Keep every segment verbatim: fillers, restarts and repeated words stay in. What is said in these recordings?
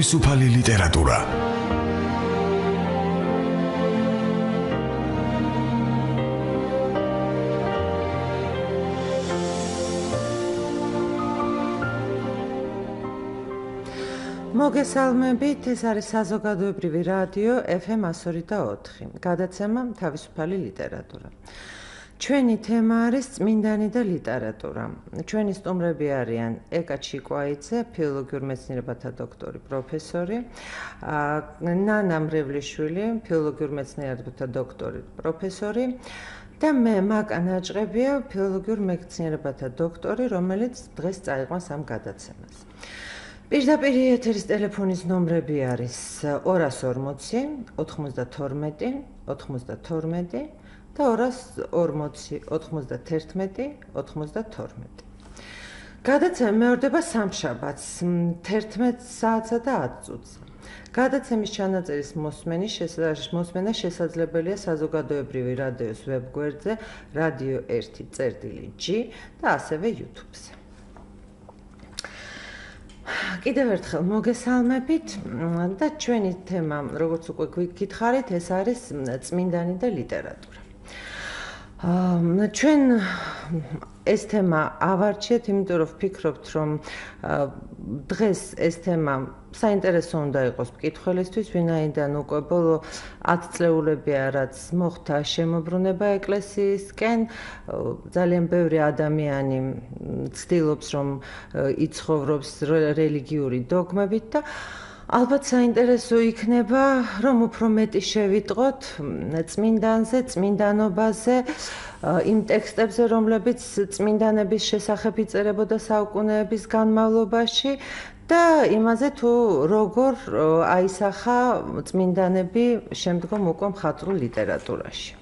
თავისუფალი ლიტერატურა. მოგესალმებით, ეს არის საზოგადოებრივი რადიო ეფ ემ one oh four. გადაცემა თავისუფალი ლიტერატურა. ჩვენი თემა არის წმინდანი და ლიტერატურა. ჩვენი სტუმრები არიან ეკა ჩიკვაიძე, ფილოლოგიურ მეცნიერებათა დოქტორი, პროფესორი, ნანა მრევლიშვილი, ფილოლოგიურ მეცნიერებათა დოქტორი, პროფესორი და მე მაკა ნაჭყებია, ფილოლოგიურ მეცნიერებათა დოქტორი, რომელიც დღეს წაიყვანს ამ გადაცემას. პირდაპირ ეთერის ტელეფონის ნომრები არის ორას ორმოცი, ოთხმოცდათორმეტი, ოთხმოცდათორმეტი და ორას ორმოცი, ოთხმოცდათერთმეტი, ოთხმოცდათორმეტი. გადაცემა მეორდება სამშაბათს, თერთმეტ საათსა და ათ წუთს. გადაცემის ჩანაწერის მოსმენა შესაძლებელია საზოგადოებრივი რადიოს ვებგვერდზე რადიო ერთი წერტილი ჯი და ასევე YouTube-ზე. კიდევ ერთხელ მოგესალმებით და ჩვენი თემა, როგორც უკვე გითხარით, ეს არის წმინდანი და ლიტერატურა. ჩვენ ეს თემა ავარჩიეთ, იმიტომ რომ ვფიქრობთ, რომ დღეს ეს თემა საინტერესო უნდა იყოს მკითხველისთვის, ვინაიდან უკვე ბოლო ათ წლეულებია, რაც მოხდა შემოbrunება ეკლესიისკენ, ძალიან ბევრი ადამიანი ცდილობს, რომ იცხოვრობს რელიგიური დოგმებით და ალბათ საინტერესო იქნება, რომ უფრო მეტი შევიტყოთ წმინდანზე, წმინდანობაზე, იმ ტექსტებზე, რომლებიც წმინდანების შესახებ იწერებოდა საუკუნეების განმავლობაში და იმაზე თუ როგორ აისახა წმინდანები შემდგომ უკვე მხატვრულ ლიტერატურაში.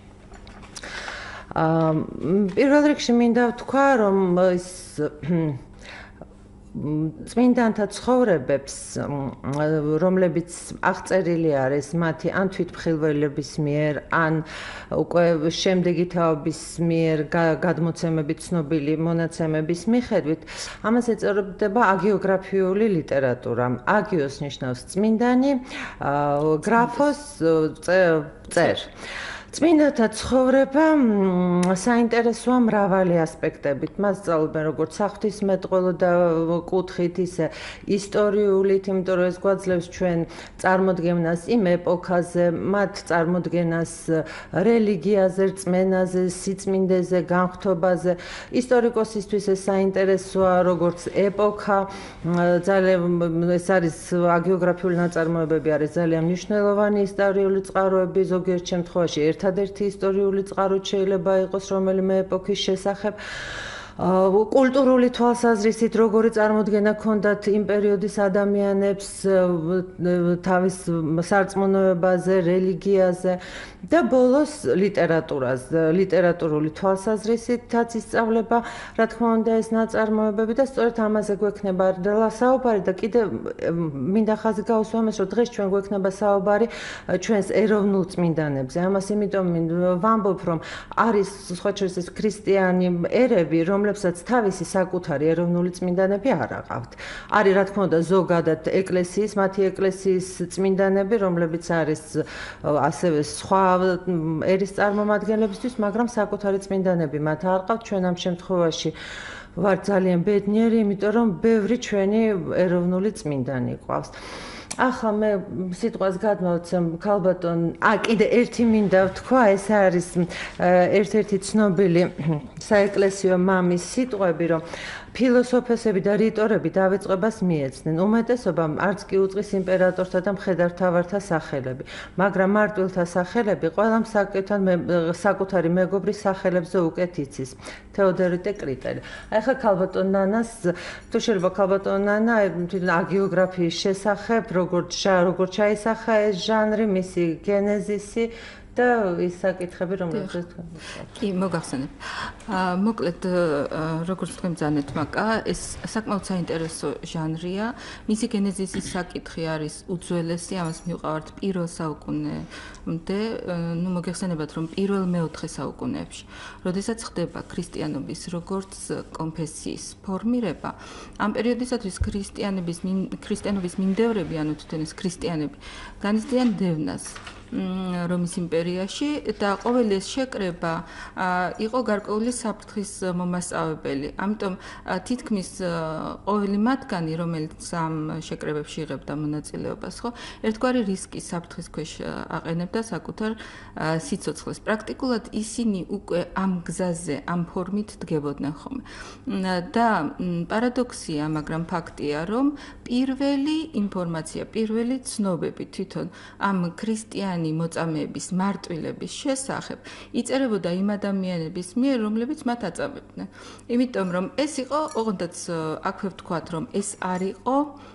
პირველ რიგში მინდა ვთქვა, რომ ის წმინდანთა ცხოვრებებს, რომლებიც აღწერილი არის მათი ან თვითმხილველების მიერ, ან უკვე შემდეგი თაობის მიერ გადმოცემებით ცნობილი მონაცემების მიხედვით, ამას ეწოდება აგიოგრაფიული ლიტერატურა. აგიოს ნიშნავს წმინდანი, გრაფოს წერ. წმინდანთა ცხოვრება საინტერესოა მრავალი ასპექტებით. მას სწავლობენ როგორც საღვთისმეტყველო და კუთხით, ისე ისტორიულით, იმიტომ რომ ეს გვაძლევს ჩვენ წარმოდგენას იმ ეპოქაზე, მათ წარმოდგენას რელიგიაზე, რწმენაზე, სიწმინდეზე, განხთობაზე. ისტორიკოსისთვის ეს საინტერესოა როგორც ეპოქა, ძალიან ეს არის აგიოგრაფიული ნაწარმოებები არის ძალიან მნიშვნელოვანი ისტორიული წყაროები, ზოგიერთ შემთხვევაში ერთადერთი ისტორიული წყაროც შეიძლება იყოს რომელიმე ეპოქის შესახებ. კულტურული თვალსაზრისით როგორი წარმოდგენა ჰქონდათ იმ პერიოდის ადამიანებს თავის სარწმუნოებაზე, რელიგიაზე და ბოლოს ლიტერატურაზე, ლიტერატურული თვალსაზრისითაც ისწავლება, რა თქმა უნდა, ეს ნაწარმოებები და სწორედ ამაზე გვექნება საუბარი და კიდევ მინდა ხაზი გაუსვა ამას, რომ დღეს ჩვენ გვექნება საუბარი ჩვენს ეროვნულ წმინდანებზე. ამას იმიტომ ვამბობ, რომ არის სხვა შორის ქრისტიანი ერები, რომლებსაც თავისი საკუთარი ეროვნული წმინდანები არ აყავთ. არის რა თქმა უნდა ზოგადად ეკლესიის, მათი ეკლესიის წმინდანები, რომლებიც არის ასევე სხვა ერის წარმომადგენლებისთვის, მაგრამ საკუთარი წმინდანები მათ არ ყავთ. ჩვენ ამ შემთხვევაში ვართ ძალიან ბედნიერი, იმიტომ რომ ბევრი ჩვენი ეროვნული წმინდანი ყავს. ახლა მე სიტყვას გადმოვცემ ქალბატონ, ა კიდე ერთი მინდა ვთქვა, ეს არის ერთ-ერთი ცნობილი საეკლესიო მამის სიტყვები, რომ ფილოსოფოსები და რიტორები დავიწყებას მიეცნენ. უმეტესობამ არც კი უწყის იმპერატორთა და მხედართმთავართა სახელები, მაგრამ მარტვილთა სახელები ყველამ საკუთარი მეგობრის სახელებზე უკეთ იცის. თეოდორიტე კრიტელი. ახლა ქალბატონ ნანას, თუ შეიძლება ქალბატონ ნანა აგიოგრაფიის შესახებ, როგორც როგორ ჩაისახა ეს ჟანრი, მისი გენეზისი და ის საკითხები, რომლებსაც თქვენ კი, მოგახსენებ. მოკლედ, როგორც თქვენ ბრძანეთ, მაკა, ეს საკმაოდ საინტერესო ჟანრია. მისი გენეზისის საკითხი არის უძველესი, ამას მივყავართ პირველ საუკუნემდე, ნუ მოგეხსენებათ, რომ პირველ მეოთხე საუკუნეებში, როდესაც ხდება ქრისტიანობის როგორც კონფესიის ფორმირება, ამ პერიოდისათვის ქრისტიანების ქრისტიანობის მიმდევრები, ანუ თვითონ ეს ქრისტიანები, განიცდიან დევნას რომის იმპერიაში და ყოველი ეს შეკრება იყო გარკვეული საფრთხის მომასწავებელი. ამიტომ თითქმის ყოველი მათგანი, რომელიც ამ შეკრებებში იღებდა მონაწილეობას, ხო, ერთგვარი რისკის საფრთხის ქვეშ აყენებდა საკუთარ სიცოცხლეს. პრაქტიკულად ისინი უკვე ამ გზაზე, ამ ფორმით დგებოდნენ ხოლმე. და პარადოქსია, მაგრამ ფაქტია, რომ პირველი ინფორმაცია, პირველი ცნობები თვითონ ამ ქრისტიან მოწამეების მარტვილების შესახებ იწერებოდა იმ ადამიანების მიერ, რომლებიც მათ აწამებდნენ. იმიტომ რომ ეს იყო, ოღონდაც აქვე ვთქვათ, რომ ეს არ იყო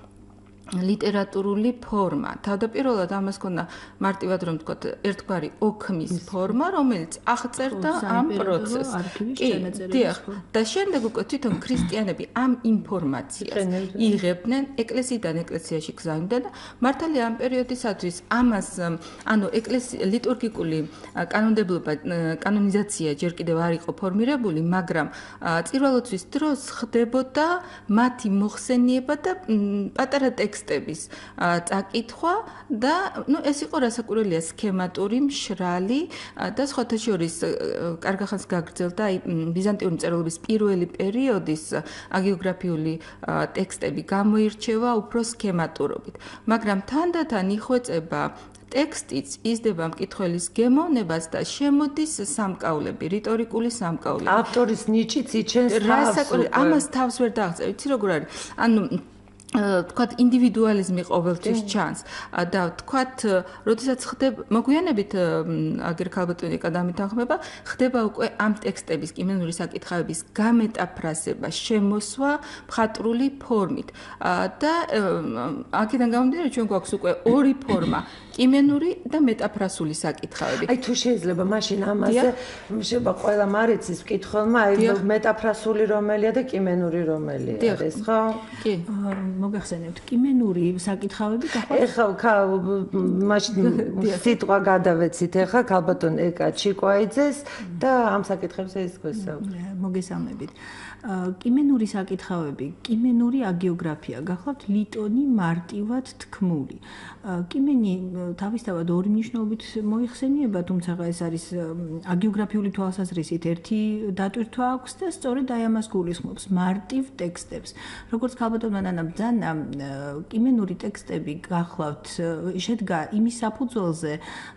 ლიტერატურული ფორმა. თავდაპირველად ამას ქონდა მარტივად რომ ვთქვათ, ერთგვარი ოქმის ფორმა, რომელიც აღწერდა ამ პროცესს. კი, დიახ. და შემდეგ უკვე თვითონ ქრისტიანები ამ ინფორმაციას იღებდნენ, ეკლესიიდან ეკლესიაში გზავნიდნენ და მართალია ამ პერიოდისათვის ამას, ანუ ეკლესია ლიტურგიკული კანონმდებლობა, კანონიზაცია ჯერ კიდევ არ იყო ფორმირებული, მაგრამ წირვალოცვის დროს ხდებოდა მათი მოხსენიება და პატარა ტექსტების წაკითხვა და ნუ ეს იყო რასაკვირველია სქემატური, მშრალი და სხვათა შორის კარგ ხანს გაგრძელდა ბიზანტიური მწერლობის პირველი პერიოდის აგეოგრაფიული ტექსტები გამოირჩევა უფრო სქემატურობით, მაგრამ თანდათან იხვეწება ტექსტიც იზრდება მკითხველის გემოვნებას და შემოდის სამკაულები, რიტორიკული სამკაულები. ავტორის ნიჭიც იჩენს თავს. ამას თავს ვერ დააღწევ, იცი როგორ არის? ანუ თქვათ ინდივიდუალიზმი ყოველთვის ჩანს და თქვათ როდესაც ხდება მოგვიანებით აგერ ქალბატონი კადამითანხმება ხდება უკვე ამ ტექსტების კიმენური საკითხავების გამეტაფრაზება შემოსვა მხატვრული ფორმით და აქედან გამომდინარე ჩვენ გვაქვს უკვე ორი ფორმა კიმენური და მეტაფრასული საკითხავები. აი თუ შეიძლება მაშინ ამაზე შეიძლება ყველა მარიცის მკითხველმა აი მეტაფრასული რომელია და კიმენური რომელია ეს ხო? კი. მოგახსენებთ კიმენური საკითხავები გახვალ? ეხლა მაშინ სიტყვა გადავეცით ეხლა ქალბატონ ეკა ჩიკვაიძეს და ამ საკითხებზე ის გვესაუბრა. მოგესალმებით. კიმენური საკითხავები, კიმენური აგეოგრაფია გახლავთ ლიტონი მარტივად თქმული. კიმენი თავისთავად ორი მნიშვნელობით მოიხსენიება, თუმცა ეს არის აგეოგრაფიული თვალსაზრისით ერთი დატვირთვა აქვს და სწორედ აი ამას გულისხმობს მარტივ ტექსტებს. როგორც ქალბატონმა ნანამ ბრძანა, კიმენური ტექსტები გახლავთ შედგა იმის საფუძველზე,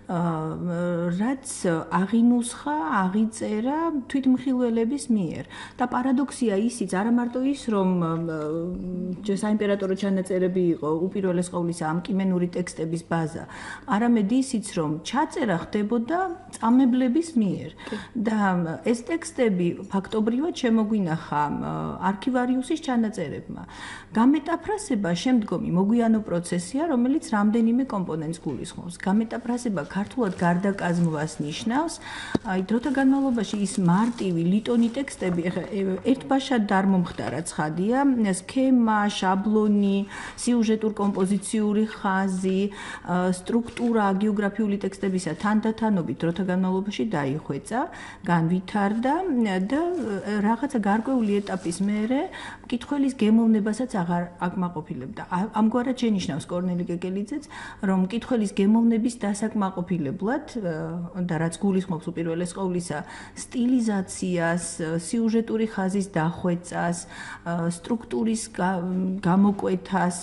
რაც აღინუსხა, აღიწერა თვითმხილველების მიერ და პარადოქსია ისიც არა მარტო ის, რომ საიმპერატორო ჩანაწერები იყო უპირველეს ყოვლისა ამ კიმენური ტექსტების ბაზა, არამედ ისიც, რომ ჩაწერა ხდებოდა წამებლების მიერ და ეს ტექსტები ფაქტობრივად შემოგვინახა არქივარიუსის ჩანაწერებმა. გამეტაფრასება შემდგომი მოგვიანო პროცესია, რომელიც რამდენიმე კომპონენტს გულისხმობს. გამეტაფრასება ქართულად გარდაკაზმვას ნიშნავს, აი დროთა განმავლობაში ის მარტივი ლიტონი ტექსტები ერთბაშად არ მომხდარა ცხადია, სქემა, შაბლონი, სიუჟეტურ კომპოზიციური ხაზი, სტრუქტურა აგეოგრაფიული ტექსტებისა თანდათანობით დროთა განმავლობაში დაიხვეწა, განვითარდა და რაღაცა გარკვეული ეტაპის მერე მკითხველის გემოვნებასაც აღარ აკმაყოფილებდა. ამგვარად შენიშნავს კორნელი კეკელიძეც, რომ მკითხველის გემოვნების დასაკმაყოფილებლად და რაც გულისხმობს უპირველეს ყოვლისა სტილიზაციას, სიუჟეტური ხაზის დახვეწას, სტრუქტურის გამოკვეთას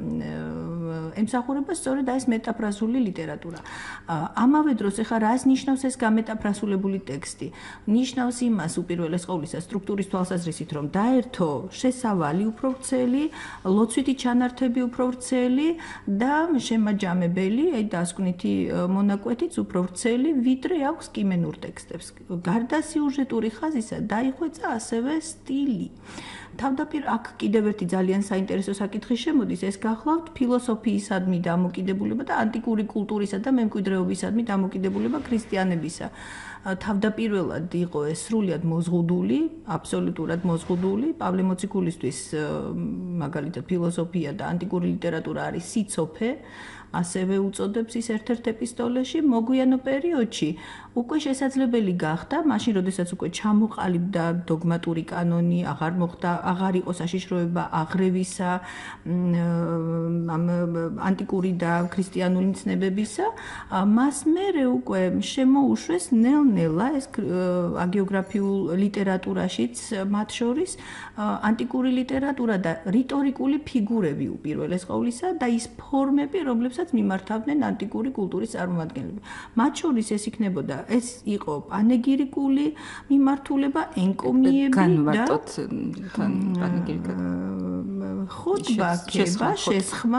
ემსახურება სწორედ ეს მეტაფრაზული ლიტერატურა. ამავე დროს ეხლა რას ნიშნავს ეს გამეტაფრასულებული ტექსტი? ნიშნავს იმას უპირველეს ყოვლისა სტრუქტურის თვალსაზრისით, რომ დაერთო შესავალი უფრო ვრცელი, ლოცვითი ჩანართები უფრო ვრცელი და შემაჯამებელი, აი დასკვნითი მონაკვეთიც უფრო ვრცელი, ვიდრე აქვს კიმენურ ტექსტებს. გარდა სიუჟეტური ხაზისა დაიხვეწა ასევე სტილი. თავდაპირ აქ კიდევ ერთი ძალიან საინტერესო საკითხი შემოდის, ეს გახლავთ ფილოსოფიისადმი დამოკიდებულება და ანტიკური კულტურისა და მემკვიდრეობისადმი დამოკიდებულება ქრისტიანებისა. თავდაპირველად იყო ეს სრულიად მოზღუდული, აბსოლუტურად მოზღუდული. პავლე მოციქულისთვის მაგალითად ფილოსოფია და ანტიკური ლიტერატურა არის სიცოფე, ასევე უწოდებს ის ერთ-ერთ ეპისტოლეში. მოგვიანო პერიოდში უკვე შესაძლებელი გახდა, მაშინ როდესაც უკვე ჩამოყალიბდა დოგმატური კანონი, აღარ მოხდა, აღარ იყო საშიშროება აღრევისა, ამ ანტიკური და ქრისტიანული ცნებებისა, მას მერე უკვე შემოუშვეს ნელ-ნელა ეს აგეოგრაფიულ ლიტერატურაშიც მათ შორის ანტიკური ლიტერატურა და რიტორიკული ფიგურები უპირველეს ყოვლისა და ის ფორმები, რომლებსაც მიმართავდნენ ანტიკური კულტურის წარმომადგენლები. მათ შორის ეს იქნებოდა ეს იყო პანეგირიკული მიმართულება, ენკომიები და პანეგირიკად ხუთბა, კება, შესხმა,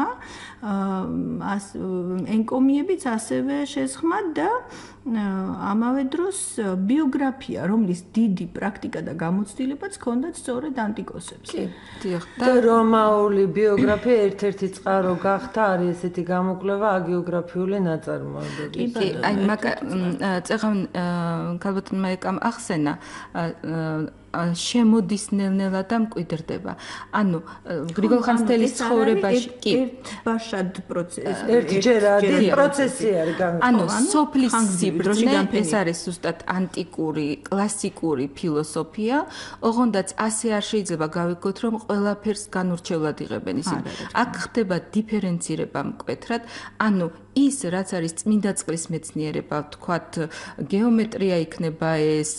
ენკომიებიც ასევე შესხმა და ამავე დროს ბიოგრაფია, რომლის დიდი პრაქტიკა და გამოცდილებაც ჰქონდათ სწორედ ანტიკოსებს. და რომაული ბიოგრაფია ერთ-ერთი წყარო გახდა, არის ესეთი გამოკვლევა აგეოგრაფიული ნაწარმოებები. კი, აი მაგა წეღან ქალბატონმა ეკამ ახსენა შემოდის ნელ-ნელა და მკვიდრდება. ანუ გრიგოლ ხანძთელის ცხოვრებაში კი ერთბაშად პროცესი, ერთჯერად პროცესი არის განსხვავებული. ანუ სოფლის სიბრძნე ეს არის ზუსტად ანტიკური, კლასიკური ფილოსოფია, ოღონდაც ასე არ შეიძლება გავიგოთ, რომ ყველაფერს განურჩევლად იღებენ ისინი. აქ ხდება დიფერენცირება მკვეთრად, ანუ ის რაც არის წმინდა წყლის მეცნიერება, თქვათ გეომეტრია იქნება ეს,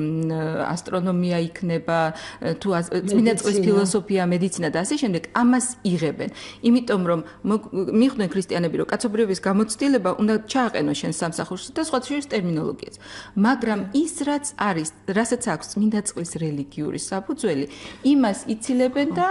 ასტრონომია იქნება, თუ წმინდა წყლის ფილოსოფია, მედიცინა და ასე შემდეგ, ამას იღებენ. იმიტომ რომ მიხვდნენ ქრისტიანები, რომ კაცობრიობის გამოცდილება უნდა ჩააყენოს შენ სამსახურში და სხვა შორის ტერმინოლოგიაც. მაგრამ ის რაც არის, რასაც აქვს წმინდა წყლის რელიგიური საფუძველი, იმას იცილებენ და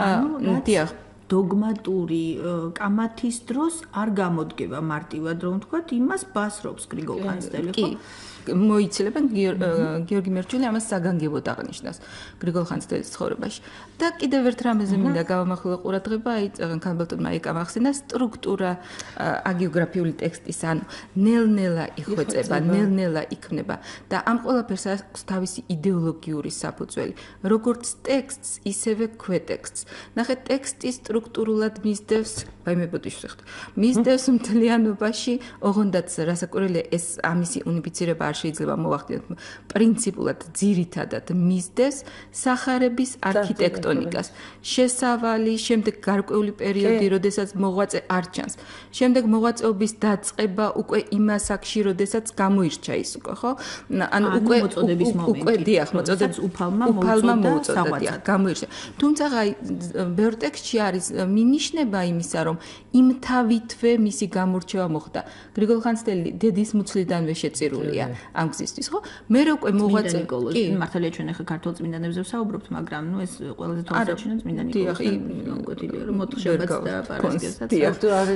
დიახ დოგმატური კამათის დროს არ გამოდგება მარტივად, რომ ვთქვათ, იმას ბასრობს გრიგოლ ხანძთელი, ხო? მოიცილებენ გიორგი მერჩული ამას საგანგებოდ აღნიშნავს გრიგოლ ხანძთელის ცხოვრებაში. და კიდევ ერთ რამეზე მინდა გავამახვილო ყურადღება, აი ქალბატონმა ეკამ ახსენა სტრუქტურა აგეოგრაფიული ტექსტის, ანუ ნელ-ნელა იხვეწება, ნელ-ნელა იქმნება და ამ ყველაფერს აქვს თავისი იდეოლოგიური საფუძველი, როგორც ტექსტს, ისევე ქვეტექსტს. ნახეთ, ტექსტი სტრუქტურულად მისდევს, ბაიმებოდიშ ხეთ. მისდევს მთლიანობაში, ოღონდაც რასაკვირველია, ეს ამისი უნიფიცირება არ შეიძლება მოვახდინოთ. პრინციპულად ძირითადად მისდევს სახარების არქიტექტონიკას. შესავალი, შემდეგ გარკვეული პერიოდი, როდესაც მოღვაწე არ ჩანს. შემდეგ მოღვაწეობის დაწყება უკვე იმას აქში, როდესაც გამოირჩა ის უკვე, ხო? ანუ უკვე მოწოდების მომენტი. უკვე დიახ, მოწოდების უფალმა მოუწოდა, დიახ, გამოირჩა. თუმცა აი ბევრ ტექსტში არის მინიშნება იმისა, რომ იმთავითვე მისი გამორჩევა მოხდა. გრიგოლ ხანძთელი დედის მუცლიდანვე შეწირულია ამ გზისთვის, ხო? მე რო უკვე მოღვაწე, კი, მართალია ჩვენ ახლა ქართულ წმინდანებზე ვსაუბრობთ, მაგრამ ნუ ეს ყველაზე თვალსაჩინო წმინდა ნიკოლოზი, მოგოთილია რომ მოთხშებაც და პარასკევსაც. დიახ,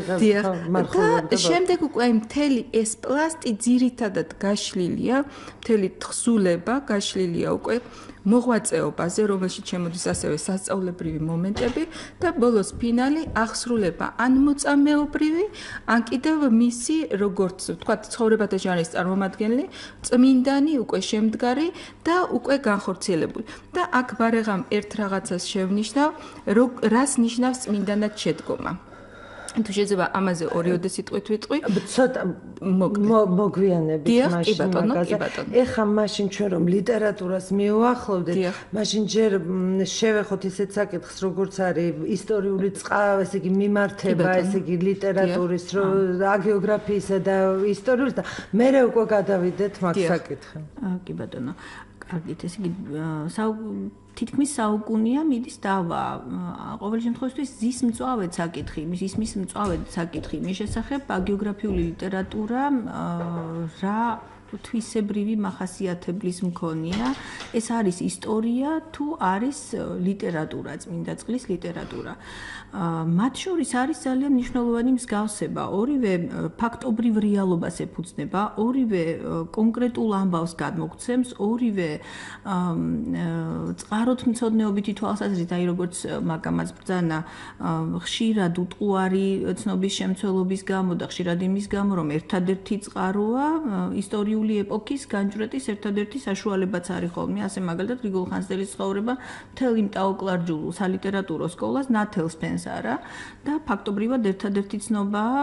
და შემდეგ უკვე აი მთელი ეს პლასტი ძირითადად გაშლილია, მთელი თხზულება გაშლილია უკვე მოღვაწეობაზე, რომელშიც შემოდის ასევე სასწauლებრივი მომენტები და ბოლოს ფინალი აღსრულება ან მოწამეობრივი, ან კიდევ მისი, როგორც ვთქვათ, ცხოვრებათა ჟანრის წარმომადგენელი, წმინდანი, უკვე შემდგარი და უკვე განხორციელებული. და აქ ბარეღამ ერთ რაღაცას შევნიშნავ, რას ნიშნავს წმინდანად შედგომა. თუ შეიძლება ამაზე ორიოდე სიტყვით ვიტყვი, ცოტა მოგვიანებით მაშინ მაგაზე. ეხა მაშინ ჩვენ რომ ლიტერატურას მივუახლოვდეთ, მაშინ ჯერ შევეხოთ ისეთ საკითხს, როგორც არის ისტორიული წყარო, ესე იგი მიმართება, ესე იგი ლიტერატურის, აგეოგრაფიისა და ისტორიის და მერე უკვე გადავიდეთ მაგ საკითხზე. კი ბატონო. კარგით, ესე იგი თითქმის საუკუნეა მიდის დავა. ყოველ შემთხვევაში ზის მწვავედ საკითხი, ის მის მწვავედ საკითხი, მის შესახებ აგეოგრაფიული ლიტერატურა რა თვისებრივი მახასიათებლის მქონია. ეს არის ისტორია თუ არის ლიტერატურა, წმინდა წყლის ლიტერატურა. მათ შორის არის ძალიან მნიშვნელოვანი მსგავსება. ორივე ფაქტობრივ რეალობას ეფუძნება, ორივე კონკრეტულ ამბავს გადმოგცემს, ორივე წყარო აროთმცოდნეობითი თვალსაზრისით, აი როგორც მაგამაც ბრძანა, ხშირად უტყუარი ცნობის შემცველობის გამო და ხშირად იმის გამო, რომ ერთადერთი წყაროა ისტორიული ეპოქის განჭვრეტის ერთადერთი საშუალებაც არის ხოლმე, ასე მაგალითად გრიგოლ ხანძთელის ცხოვრება მთელ იმ ტაოკლარჯულ სალიტერატურო სკოლას ნათელს ფენს არა და ფაქტობრივად ერთადერთი ცნობაა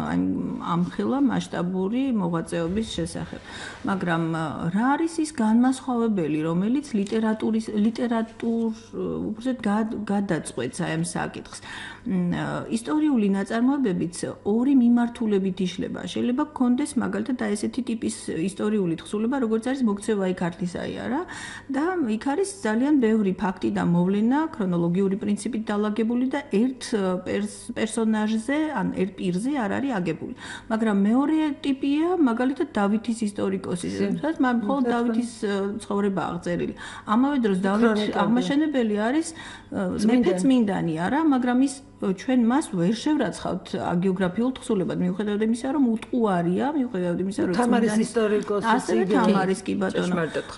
ამხელა მასშტაბური მოღვაწეობის შესახებ. მაგრამ რა არის ის განმასხვავებელი, რომელიც ლიტერატურის ლიტერატურ უბრალოდ გადაწყვეტს აი ამ საკითხს. ისტორიული ნაწარმოებებიც ორი მიმართულებით იშლება. შეიძლება გქონდეს მაგალითად აი ესეთი ტიპის ისტორიული თხზულება, როგორც არის მოქცევა იქ ართლისაი არა და იქ არის ძალიან ბევრი ფაქტი და მოვლენა ქრონოლოგიური პრინციპით დალაგებული და ერთ პერსონაჟზე, ან ერთ პირზე არ არის აგებული. მაგრამ მეორე ტიპია მაგალითად დავითის ისტორიკოსის, სადაც მხოლოდ დავითის ცხოვრება აღწერილი. ამავე დროს დავით აღმაშენებელი არის მეფე წმინდანი არა, მაგრამ ის ჩვენ მას ვერ შევრაცხავთ აგიოგრაფიულ თხზულებად, მიუხედავად იმისა, რომ უტყუარია, მიუხედავად იმისა, რომ თამარის ისტორიკოსი ასევე თამარის კი ბატონო.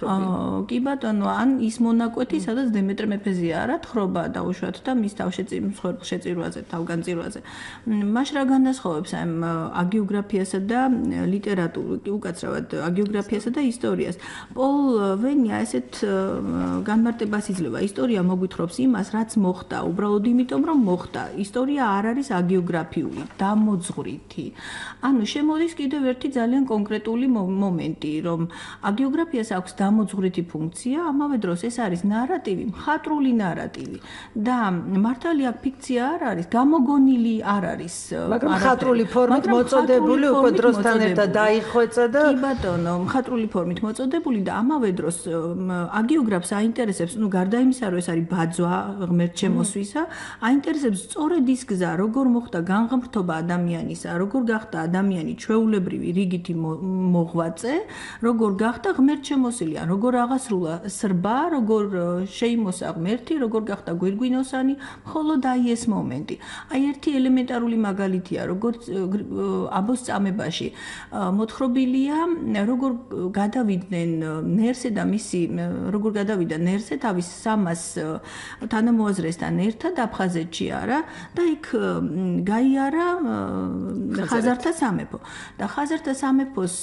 კი ბატონო, ან ის მონაკვეთი, სადაც დემეტრე მეფეზია არა თხრობა დაუშვათ და მის თავშეწირვაზე, თავგანწირვაზე. მას რა განასხვავებს ამ აგიოგრაფიასა და ლიტერატურას, უკაცრავად აგიოგრაფიასა და ისტორიას. პოლ ვენია ესეთ განმარტებას იძლევა. ისტორია მოგვითხრობს იმას, რაც მოხდა, უბრალოდ იმიტომ, რომ მოხდა. ისტორია არ არის აგიოგრაფიული, დამოძღვრითი. ანუ შემოდის კიდევ ერთი ძალიან კონკრეტული მომენტი, რომ აგიოგრაფიას აქვს დამოძღვრითი ფუნქცია, ამავე დროს ეს არის ნარატივი, მხატვრული ნარატივი და მართალია ფიქცია არ არის, გამოგონილი არ არის. მაგრამ მხატვრული ფორმით მოწოდებული უკვე დროსთან ერთად დაიხვეწა და კი ბატონო, მხატვრული ფორმით მოწოდებული და ამავე დროს აგიოგრაფს აინტერესებს, ну გარდა იმისა, რომ ეს არის ბაძვა ღმერთ შემოსვისა, აინტერესებს სწორედ ის გზა, როგორ მოხდა განღმრთობა ადამიანისა, როგორ გახდა ადამიანი ჩვეულებრივი რიგითი მოღვაწე, როგორ გახდა ღმერთშემოსილი, როგორ აღასრულა სრბა, როგორ შეიმოსა ღმერთი, როგორ გახდა გვირგვინოსანი, მხოლოდ აი ეს მომენტი. აი ერთი ელემენტარული მაგალითია, როგორც აბოს წამებაში მოთხრობილია, როგორ გადავიდნენ ნერსე და მისი, როგორ გადავიდა ნერსე თავის სამას თანამოაზრესთან ერთად აფხაზეთში არა და იქ გაიარა ხაზართა სამეფო და ხაზართა სამეფოს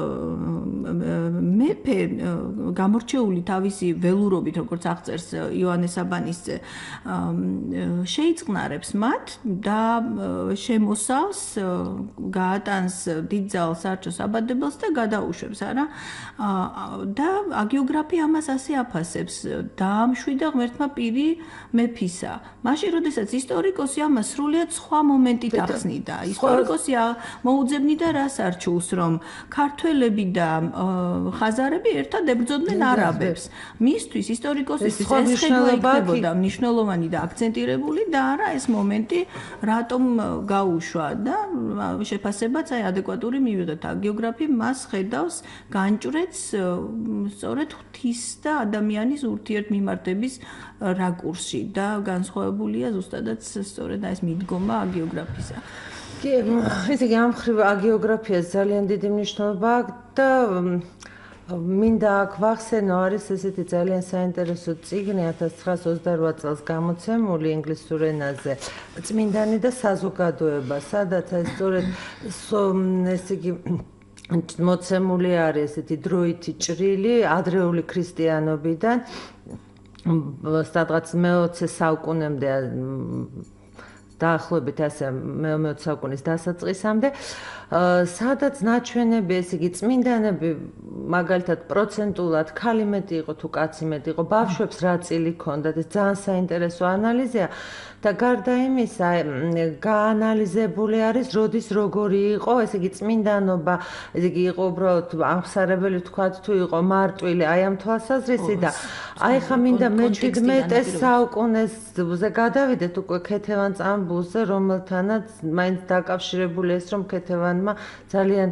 მეფე გამორჩეული თავისი ველურობით, როგორც აღწერს იოანე საბანისძე, შეიწყნარებს მათ და შემოსავს, გაატანს დიდძალ სარჩოს აბადებელს და გადაუშვებს არა და აგიოგრაფი ამას ასე აფასებს, დაამშვიდა ღმერთმა პირი მეფისა. მაშინ როდესაც ისტორიკოსი ამას სრულიად სხვა მომენტით ახსნიდა. ისტორიკოსი მოუძებნიდა რას არჩულს, რომ ქართველები და ხაზარები ერთად ებრძოდნენ არაბებს. მისთვის ისტორიკოსისთვის ეს ხედვა იქნებოდა მნიშვნელოვანი და აქცენტირებული და არა ეს მომენტი რატომ გაუშვა და შეფასებაც აი ადეკვატური მივიღეთ. აგიოგრაფი მას ხედავს განჭვრეტს სწორედ ღვთის და ადამიანის ურთიერთმიმართების რაკურსში და განსხვავებულია ზუსტადაც სწორედ ეს მიდგომა აგიოგრაფისა. კი, ესე იგი ამ ხრივ აგიოგრაფიას ძალიან დიდი მნიშვნელობა აქვს და მინდა აქ ვახსენო, არის ესეთი ძალიან საინტერესო წიგნი ათას ცხრაას ოცდარვა წელს გამოცემული ინგლისურ ენაზე წმინდანი და საზოგადოება, სადაც ეს სწორედ ესე იგი მოცემული არის ესეთი დროითი ჭრილი ადრეული ქრისტიანობიდან სადღაც მეოცე საუკუნემდე დაახლოებით ასე მეოცე საუკუნის დასაწყისამდე, სადაც ნაჩვენები, ესე იგი წმინდანები მაგალითად პროცენტულად ქალი მეტი იყო თუ კაცი მეტი იყო, ბავშვებს რა წილი ჰქონდათ, ეს ძალიან საინტერესო ანალიზია და გარდა იმისა, გაანალიზებული არის როდის როგორი იყო, ესე იგი წმინდანობა, ესე იგი იყო უბრალოდ აღსარებელი თქვათ თუ იყო მარტვილი აი ამ თვალსაზრისით და აი ხა მინდა მეჩვიდმეტე საუკუნეზე გადავიდეთ უკვე ქეთევან წამბულზე, რომელთანაც მაინც დაკავშირებული ეს რომ ქეთევანმა ძალიან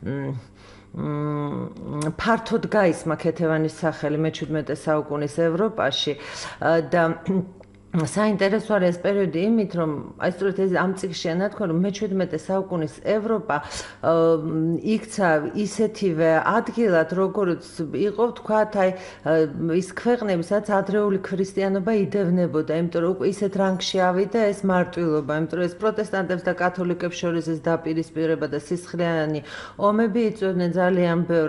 ფართოდ გაისმა ქეთევანის სახელი მეჩვიდმეტე საუკუნის ევროპაში და საინტერესო არის ეს პერიოდი იმით, რომ აი სწორედ ეს ამ წიგნში ანათქვა, რომ მეჩვიდმეტე საუკუნის ევროპა იქცა ისეთივე ადგილად, როგორც იყო თქვათ, აი ის ქვეყნები, სადაც ადრეული ქრისტიანობა იდევნებოდა, იმიტომ რომ უკვე ისეთ რანგში ავიდა ეს მარტვილობა, იმიტომ რომ ეს პროტესტანტებს და კათოლიკებს შორის ეს დაპირისპირება და სისხლიანი ომები იწვევდნენ ძალიან ბევრ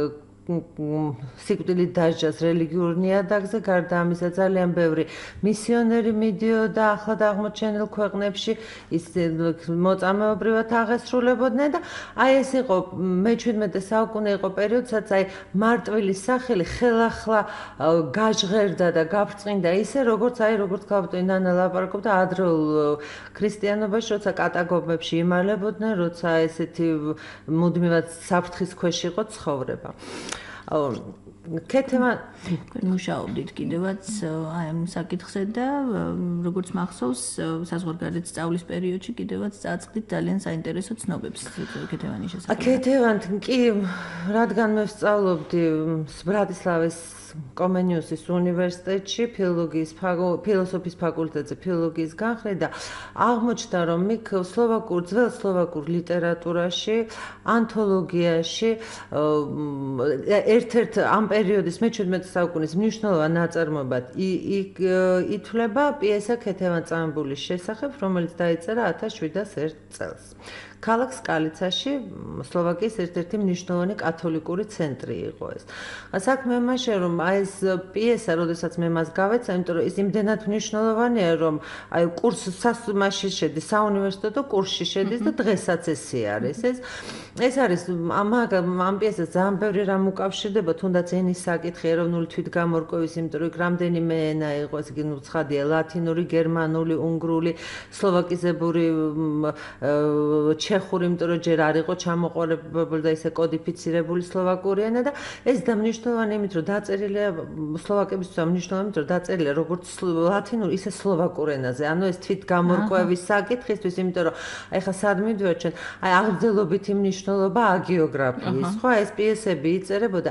სიკვდილით დასჯას რელიგიურ ნიადაგზე, გარდა ამისა ძალიან ბევრი მისიონერი მიდიოდა ახლად აღმოჩენილ ქვეყნებში, ის მოწამეობრივად აღესრულებოდნენ და აი ეს იყო მეჩვიდმეტე საუკუნე იყო პერიოდი, სადაც აი მარტვილის სახელი ხელახლა გაჟღერდა და გაბრწყინდა ისე, როგორც აი როგორც გავუტყვი ნანა ლაპარაკობდა ადრეულ ქრისტიანობაში, როცა კატაკომბებში იმალებოდნენ, როცა ესეთი მუდმივად საფრთხის ქვეშ იყო ცხოვრება. ქეთევან მუშაობდით კიდევაც აი ამ საკითხზე და როგორც მახსოვს საზღვარგარეთ სწავლის პერიოდში კიდევაც წაწყდით ძალიან საინტერესო ცნობებს ქეთევანის შესახებ. ქეთევან კი რადგან მე ვსწავლობდი ბრატისლავის კომენიუსის უნივერსიტეტში ფილოლოგიის ფილოსოფიის ფაკულტეტზე ფილოლოგიის განხრით და აღმოჩნდა რომ მიქ სლოვაკურ ძველ სლოვაკურ ლიტერატურაში ანთოლოგიაში ერთ-ერთ ამ პერიოდის მეჩვიდმეტე საუკუნის მნიშვნელოვან ნაწარმოებად ითვლება პიესა ქეთევან წამებულის შესახებ, რომელიც დაიწერა ათას შვიდას ერთ წელს. ქალაქ სკალიცაში სლოვაკიის ერთ-ერთი მნიშვნელოვანი კათოლიკური ცენტრი იყო ეს. საქმე იმაშია, რომ აი ეს პიესა, როდესაც მე მას გავეცა, იმიტომ რომ ის იმდენად მნიშვნელოვანია, რომ აი კურსს მასში შედის, საუნივერსიტეტო კურსში შედის და დღესაც ესე არის. ეს ეს არის ამ ამ პიესას ძალიან ბევრი რამ უკავშირდება, თუნდაც ენის საკითხი, ეროვნული თვითგამორკვევის, იმიტომ რომ იქ რამდენიმე ენა იყო, ეს იგი ცხადია, ლათინური, გერმანული, უნგრული, სლოვაკიზებული ჩეხური, იმიტომ რომ ჯერ არ იყო ჩამოყალიბებული და ისე კოდიფიცირებული სლოვაკური ენა და ეს დამნიშნულოვანი იმით, რომ დაწერილია სლოვაკებისთვის ამნიშნულოვანი, რომ დაწერილია როგორც ლათინურ, ისე სლოვაკურ ენაზე. ანუ ეს თვითგამორკვევის საკითხისთვის, იმიტომ რომ აი ხა სად მივდივართ ჩვენ, აი აღრძელობითი მნიშვნელობა აგიოგრაფიის, ხო, ეს პიესები იწერებოდა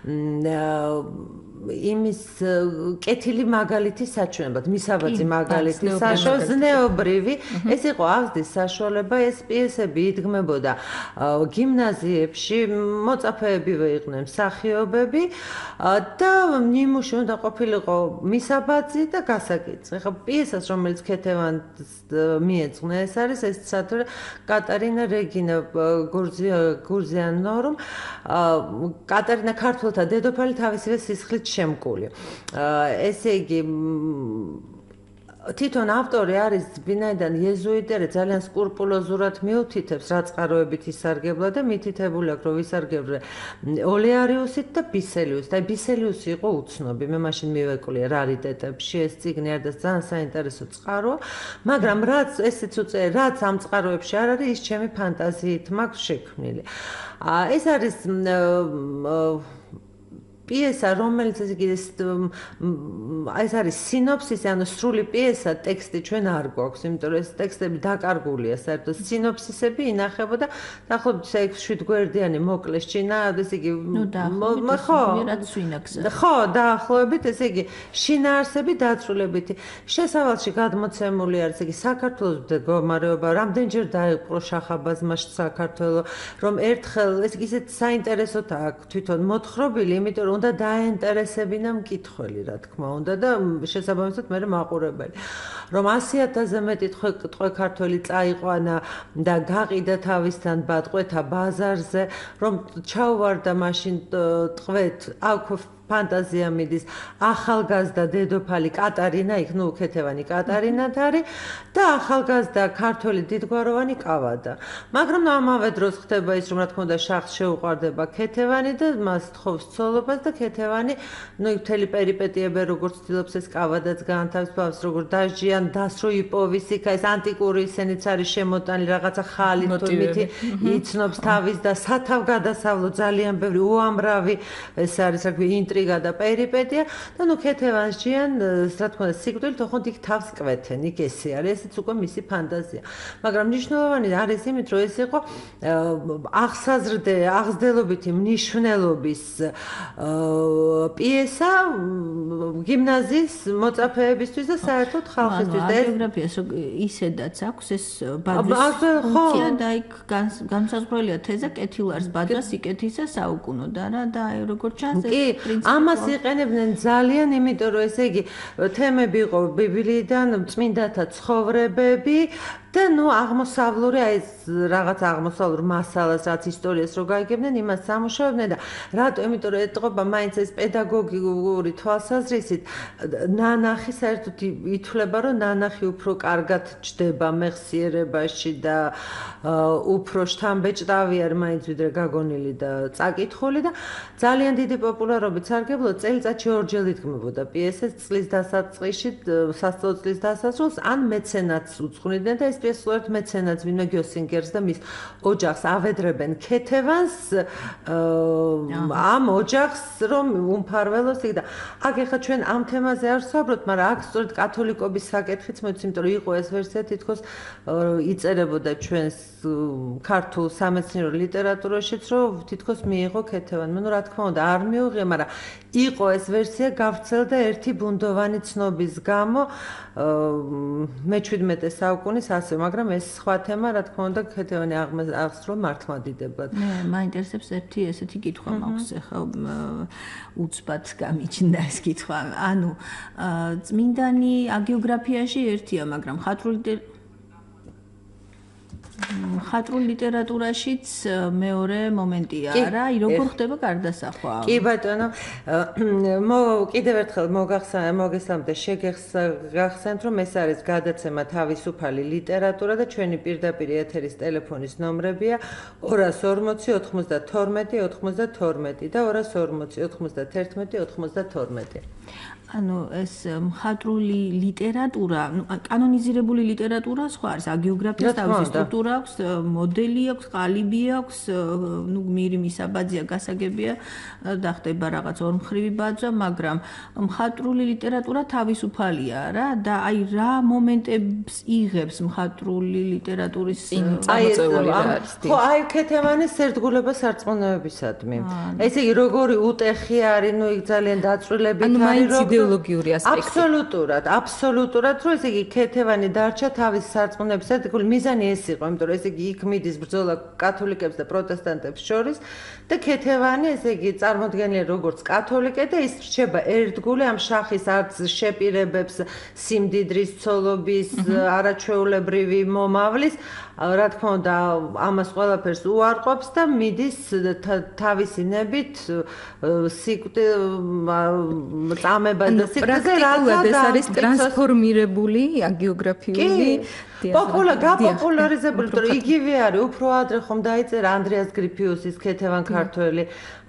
იმის კეთილი მაგალითის საჩვენებლად, მისაბაძი მაგალითის საშუალებლად, ეს იყო აღზრდის საშუალება, ეს პიესები იდგმებოდა გიმნაზიებში, მოწაფეებივე იყვნენ მსახიობები და ნიმუში უნდა ყოფილიყო მისაბაძი და გასაკითხი. ხა პიესას, რომელიც ქეთევანს მიეძღვნა, ეს არის ეს სათორე კატარინა რეგინა გურზიანოვ, კატარინა ქართველთა დედოფალი თავისივე სისხლით შემკული. ესე იგი თვითონ ავტორი არის ვინაიდან იეზუიტერი ძალიან სკრუპულოზურად მიუთითებს რა წყაროებით ისარგებლა და მითითებული აქვს რომ ისარგებლა ოლეარიუსით და ბისელიუსით. აი ბისელიუსი იყო უცნობი, მე მაშინ მივეკვლია რარიტეტებში ეს წიგნი არ და ძალიან საინტერესო წყაროა, მაგრამ რაც ესეც უწე რაც ამ წყაროებში არ არის, ის ჩემი ფანტაზიით მაქვს შექმნილი. ეს არის პიესა, რომელიც ეს იგი ეს არის სინოფსისი, ანუ სრული პიესა, ტექსტი ჩვენ არ გვაქვს, იმიტომ რომ ეს ტექსტები დაკარგულია, საერთოდ სინოფსისები ინახებოდა დაახლოებით ექვსი-შვიდ გვერდიანი მოკლეს ჭინა, ესე იგი ხო, ხო, დაახლოებით, ესე იგი შინაარსები დაწვრილებითი. შესავალში გადმოცემული არის, ესე იგი საქართველოს მდგომარეობა, რამდენჯერ დაიპყრო შახაბაზმა საქართველო, რომ ერთხელ ესე იგი ისეთ საინტერესოდ აქვს თვითონ მოთხრობილი, იმიტომ უნდა დააინტერესებინა მკითხველი, რა თქმა უნდა და შესაბამისად მე მაყურებელი. რომ ასი ათასზე მეტი ტყვე ქართველი წაიყვანა და გაყიდა თავისთან ბატყვეთა ბაზარზე, რომ ჩაუვარდა მაშინ ტყვეთ აქ ფანტაზია მიდის ახალგაზრდა დედოფალი კატარინა, იქ ნუ ქეთევანი კატარინად არის და ახალგაზრდა ქართველი დიდგვაროვანი კავადა. მაგრამ ამავე დროს ხდება ის, რომ რა თქმა უნდა შახს შეუყვარდება ქეთევანი და მას თხოვს ცოლობას და ქეთევანი, ნუ მთელი პერიპეტიები როგორც ცდილობს ეს კავადაც განთავისუფლებს, როგორც დასჯიან, დასრო იპოვის, იქ ეს ანტიკური ისენიც არის შემოტანილი რაღაცა ხალით თუმითი იცნობს თავის და სათავგადასავლო ძალიან ბევრი უამრავი ეს არის რა ქვია ინტრიგა და პერიპეტია და ნუ ქეთევანს ჯიან რა თქმა უნდა სიკვდილით ოღონდ იქ თავს კვეთენ იქ ესე არის ესეც უკვე მისი ფანტაზია მაგრამ მნიშვნელოვანი არის იმით რომ ეს იყო აღსაზრდე აღზრდელობითი მნიშვნელობის პიესა გიმნაზიის მოწაფეებისთვის და საერთოდ ხალხისთვის და გეოგრაფიას ისედაც აქვს ეს ბადრის ფუნქცია და იქ განსაზღვრულია თეზა კეთილარს ბადრას იკეთისა საუკუნო და რა და როგორც ჩანს ეს პრინციპი ამას იყენებდნენ ძალიან იმიტომ რომ ესე იგი თემები იყო ბიბლიიდან წმინდათა ცხოვრებები და ნუ აღმოსავლური აი ეს რაღაც აღმოსავლურ მასალას რაც ისტორიას რო გაიგებდნენ იმას სამუშაოდნენ და რატო იმიტომ რომ ეტყობა მაინც ეს პედაგოგიური თვალსაზრისით ნანახი საერთოდ ითვლება რომ ნანახი უფრო კარგად ჯდება მეხსიერებაში და უფრო შთამბეჭდავი არ მაინც ვიდრე გაგონილი და წაკითხული და ძალიან დიდი პოპულარობით სარგებლო წელიწადში ორჯერ იდგმებოდა პიესეს წლის დასაწყისში სასწავლო წლის დასასრულს ან მეცენატს უძღვნიდნენ და ეს სულად მეცენატს ვინმე გიოსინგერს და მის ოჯახს ავედრებენ ქეთევანს ამ ოჯახს რომ უმფარველოს იქ და აქ ეხლა ჩვენ ამ თემაზე არ ვსაუბრობთ მაგრამ აქ სწორედ კათოლიკობის საკითხიც მოიცი იმიტომ რომ იყო ეს ვერსია თითქოს იწერებოდა ჩვენს ქართულ სამეცნიერო ლიტერატურაშიც რომ თითქოს მიიღო ქეთევანი ну რა თქმა უნდა არ მიუღია მაგრამ იყო ეს ვერსია გავრცელდა ერთი ბუნდოვანი ცნობის გამო მეჩვიდმეტე საუკუნის ასე მაგრამ ეს სხვა თემა რა თქმა უნდა ქეთევანი აღსრულა მართლმადიდებლად მე მაინტერესებს ერთი ესეთი კითხვა მაქვს ახლა უცბად გამიჩნდა ეს კითხვა ანუ წმინდანი აგეოგრაფიაში ერთია მაგრამ ხატრული ხატრულ ლიტერატურაშიც მეორე მომენტია რა როგორ ხდება გარდასახვა კი ბატონო კიდევ ერთხელ მოგესალმებით შეგახსენთ რომ ეს არის გადაცემა თავისუფალი ლიტერატურა და ჩვენი პირდაპირ ეთერის ტელეფონის ნომრებია ორას ორმოცი ოთხმოცდათორმეტი ოცდათორმეტი და ორას ორმოცი ოცდათერთმეტი ოცდათორმეტი ანუ ეს მხატვრული ლიტერატურა, კანონიზირებული ლიტერატურა სხვა არის, აგეოგრაფიას თავისი სტრუქტურა აქვს, მოდელი აქვს, ყალიბი აქვს, ნუ გმირი მისაბაძია, გასაგებია და ხდება რაღაც ორმხრივი ბაძვა, მაგრამ მხატვრული ლიტერატურა თავისუფალია რა და აი რა მომენტებს იღებს მხატვრული ლიტერატურის წამოწეული რა არის. ხო, აი ქეთევანის სერდგულება სარწმუნოებისადმი. ესე იგი, როგორი უტეხი არის, ნუ იქ ძალიან დაწვრილებით არის, რომ იდეოლოგიური ასპექტი. აბსოლუტურად, აბსოლუტურად, რომ ესე იგი ქეთევანი დარჩა თავის სარწმუნოებისად, მიზანი ეს იყო, იმიტომ რომ ესე იგი იქ მიდის ბრძოლა კათოლიკებს და პროტესტანტებს შორის და ქეთევანი ესე იგი წარმოდგენილია როგორც კათოლიკე და ის რჩება ერთგული ამ შახის არც შეპირებებს სიმდიდრის ცოლობის არაჩვეულებრივი მომავლის რა თქმა უნდა ამას ყველაფერს უარყოფს და მიდის თავისი ნებით სიკვდილ წამება და სიკვდილზე რაც ეს არის ტრანსფორმირებული აგეოგრაფიული პოპულა გაპოპულარიზებული რომ იგივე არის უფრო ადრე ხომ დაიწერა ანდრეას გრიფიუსის ქეთევან ქართველი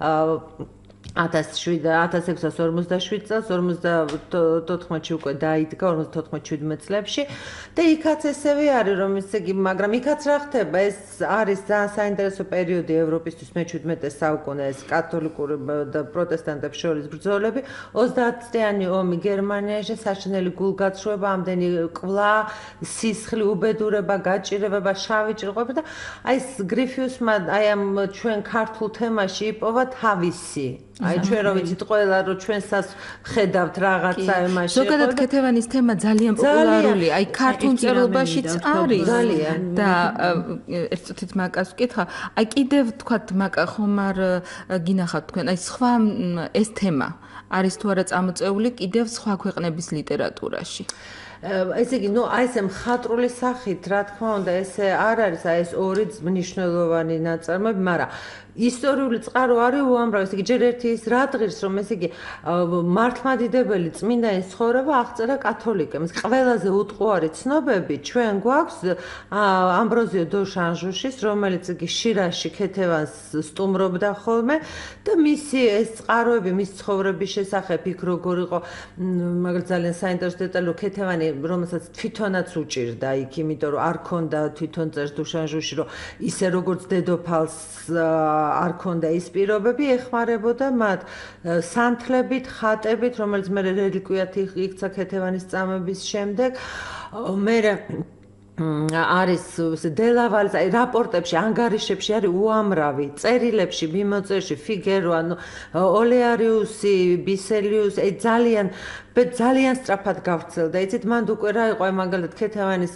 ათას ექვსას ორმოცდაშვიდ წელს ორმოცდათოთხმეტში უკვე დაიდგა ორმოცდათოთხმეტ-შვიდმეტ წლებში და იქაც ესევე არის რომ ესე იგი მაგრამ იქაც რა ხდება ეს არის ძალიან საინტერესო პერიოდი ევროპისთვის მეჩვიდმეტე საუკუნე ეს კათოლიკური და პროტესტანტებს შორის ბრძოლები ოცდაათწლიანი ომი გერმანიაში საშინელი გულგაცრუება ამდენი კვლა სისხლი უბედურება გაჭირება შავი ჭრიყვება და აი ეს გრიფიუსმა აი ამ ჩვენ ქართულ თემაში იპოვა თავისი აი ჩვენ რო ვიცით ყველა რომ ჩვენსაც ხედავთ რაღაცა იმაში ზოგადად ქეთევანის თემა ძალიან პოპულარულია აი ქართულ მწერლობაშიც არის და ერთ წუთით მაკას ვკითხა აი კიდევ თქვათ მაკა ხომ არ გინახავთ თქვენ აი სხვა ეს თემა არის თუ არა წამოწეული კიდევ სხვა ქვეყნების ლიტერატურაში ესე იგი, ნუ აი ეს მხატვრული სახით, რა თქმა უნდა, ესე არ არის აი ეს ორი მნიშვნელოვანი ნაწარმოები, მაგრამ ისტორიული წყარო არის უამრავი, ესე იგი, ჯერ ერთი ის რა დღის, რომ ესე იგი, მართლმადიდებელი წმინდანის ცხოვრება აღწერა კათოლიკემ. ყველაზე უტყუარი ცნობები ჩვენ გვაქვს ამბროზიო დო შანჟუშის, რომელიც იგი შირაში ქეთევანს სტუმრობდა ხოლმე და მისი ეს წყაროები მის ცხოვრების შესახებ იქ როგორ იყო, მაგრამ ძალიან საინტერესო დეტალი ქეთევანი რომელსაც თვითონაც უჭირდა იქ, იმიტომ რომ არ ქონდა თვითონ წერს დუშანჟუში, რომ ისე როგორც დედოფალს არ ქონდა ის პირობები, ეხმარებოდა მათ სანთლებით, ხატებით, რომელიც მე რელიკვიად იქცა ქეთევანის წამების შემდეგ. მე არის დელავალის აი რაპორტებში, ანგარიშებში არის უამრავი წერილებში, მიმოწერში, ფიგერო, ანუ ოლეარიუსი, ბისელიუსი, აი ძალიან ძალიან სწრაფად გავრცელდა. იცით, მან უკვე რა იყო, აი მაგალითად ქეთევანის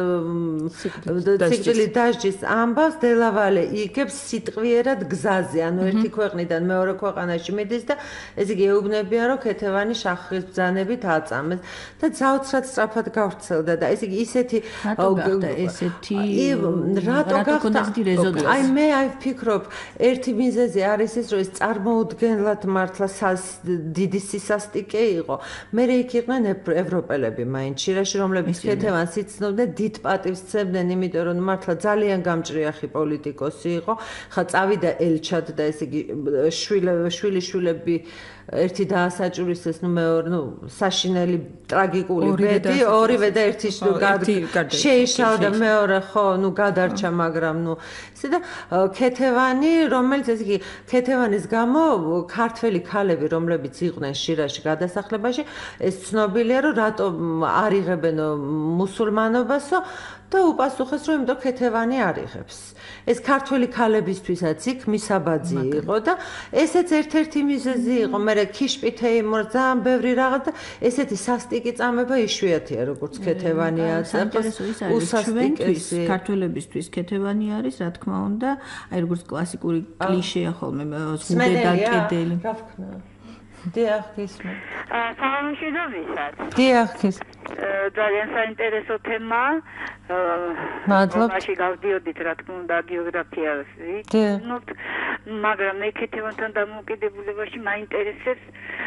სიკვდილის დასჯის ამბავს დელავალე იგებს სიტყვიერად გზაზე, ანუ ერთი ქვეყნიდან მეორე ქვეყანაში მიდის და ეს იგი ეუბნებია, რომ ქეთევანი შახის ბრძანებით აწამეს და ძალცრად სწრაფად გავრცელდა და ეს იგი ისეთი გახდა ესეთი რატო გახდა რეზონანსი? აი მე აი ვფიქრობ, ერთი მიზეზი არის ის, რომ ეს წარმოუდგენლად მართლა დიდი სისასტიკე იყო. მე იქ იყვნენ ევროპელები მაინც შირაში, რომლებიც ქეთევანს იცნობდნენ, დიდ პატივს სცემდნენ, იმიტომ რომ მართლა ძალიან გამჭრიახი პოლიტიკოსი იყო. ხა წავიდა ელჩად და ეს იგი შვილიშვილები ერთი დაასაჭურისეს, ნუ მეორე, ნუ საშინელი ტრაგიკული ბედი, ორივე და ერთი შეიშალა და მეორე ხო, ნუ გადარჩა, მაგრამ ნუ ისე და ქეთევანი, რომელიც ეს იგი ქეთევანის გამო ქართველი ქალები, რომლებიც იყვნენ შირაში გადასახლებაში, ეს ცნობილია, რომ რატომ არ იღებენ მუსულმანობასო და უპასუხეს, რომ იმიტომ ქეთევანი არ იღებს. ეს ქართველი ქალებისთვისაც იქ მისაბაძი იყო და ესეც ერთ-ერთი მიზეზი იყო. მე ქიშპითეიმორ ძალიან ბევრი რაღაც და ესეთი სასტიკი წამება იშვიათია, როგორც ქეთევანი აწევს. უსასტიკეს ქართველებისთვის ქეთევანი არის, რა თქმა უნდა, აი როგორც კლასიკური კლიშეა ხოლმე, ზღუდე და კედელი. რა ვქნა? დიახ, გისმენთ. სამშვიდობისას. დიახ, გის. ძალიან საინტერესო თემა. მადლობთ. მაშინ გავდიოდით, რა თქმა უნდა, გეოგრაფიაში. ნუ მაგრამ მე ქეთევანთან დამოკიდებულებაში მაინტერესებს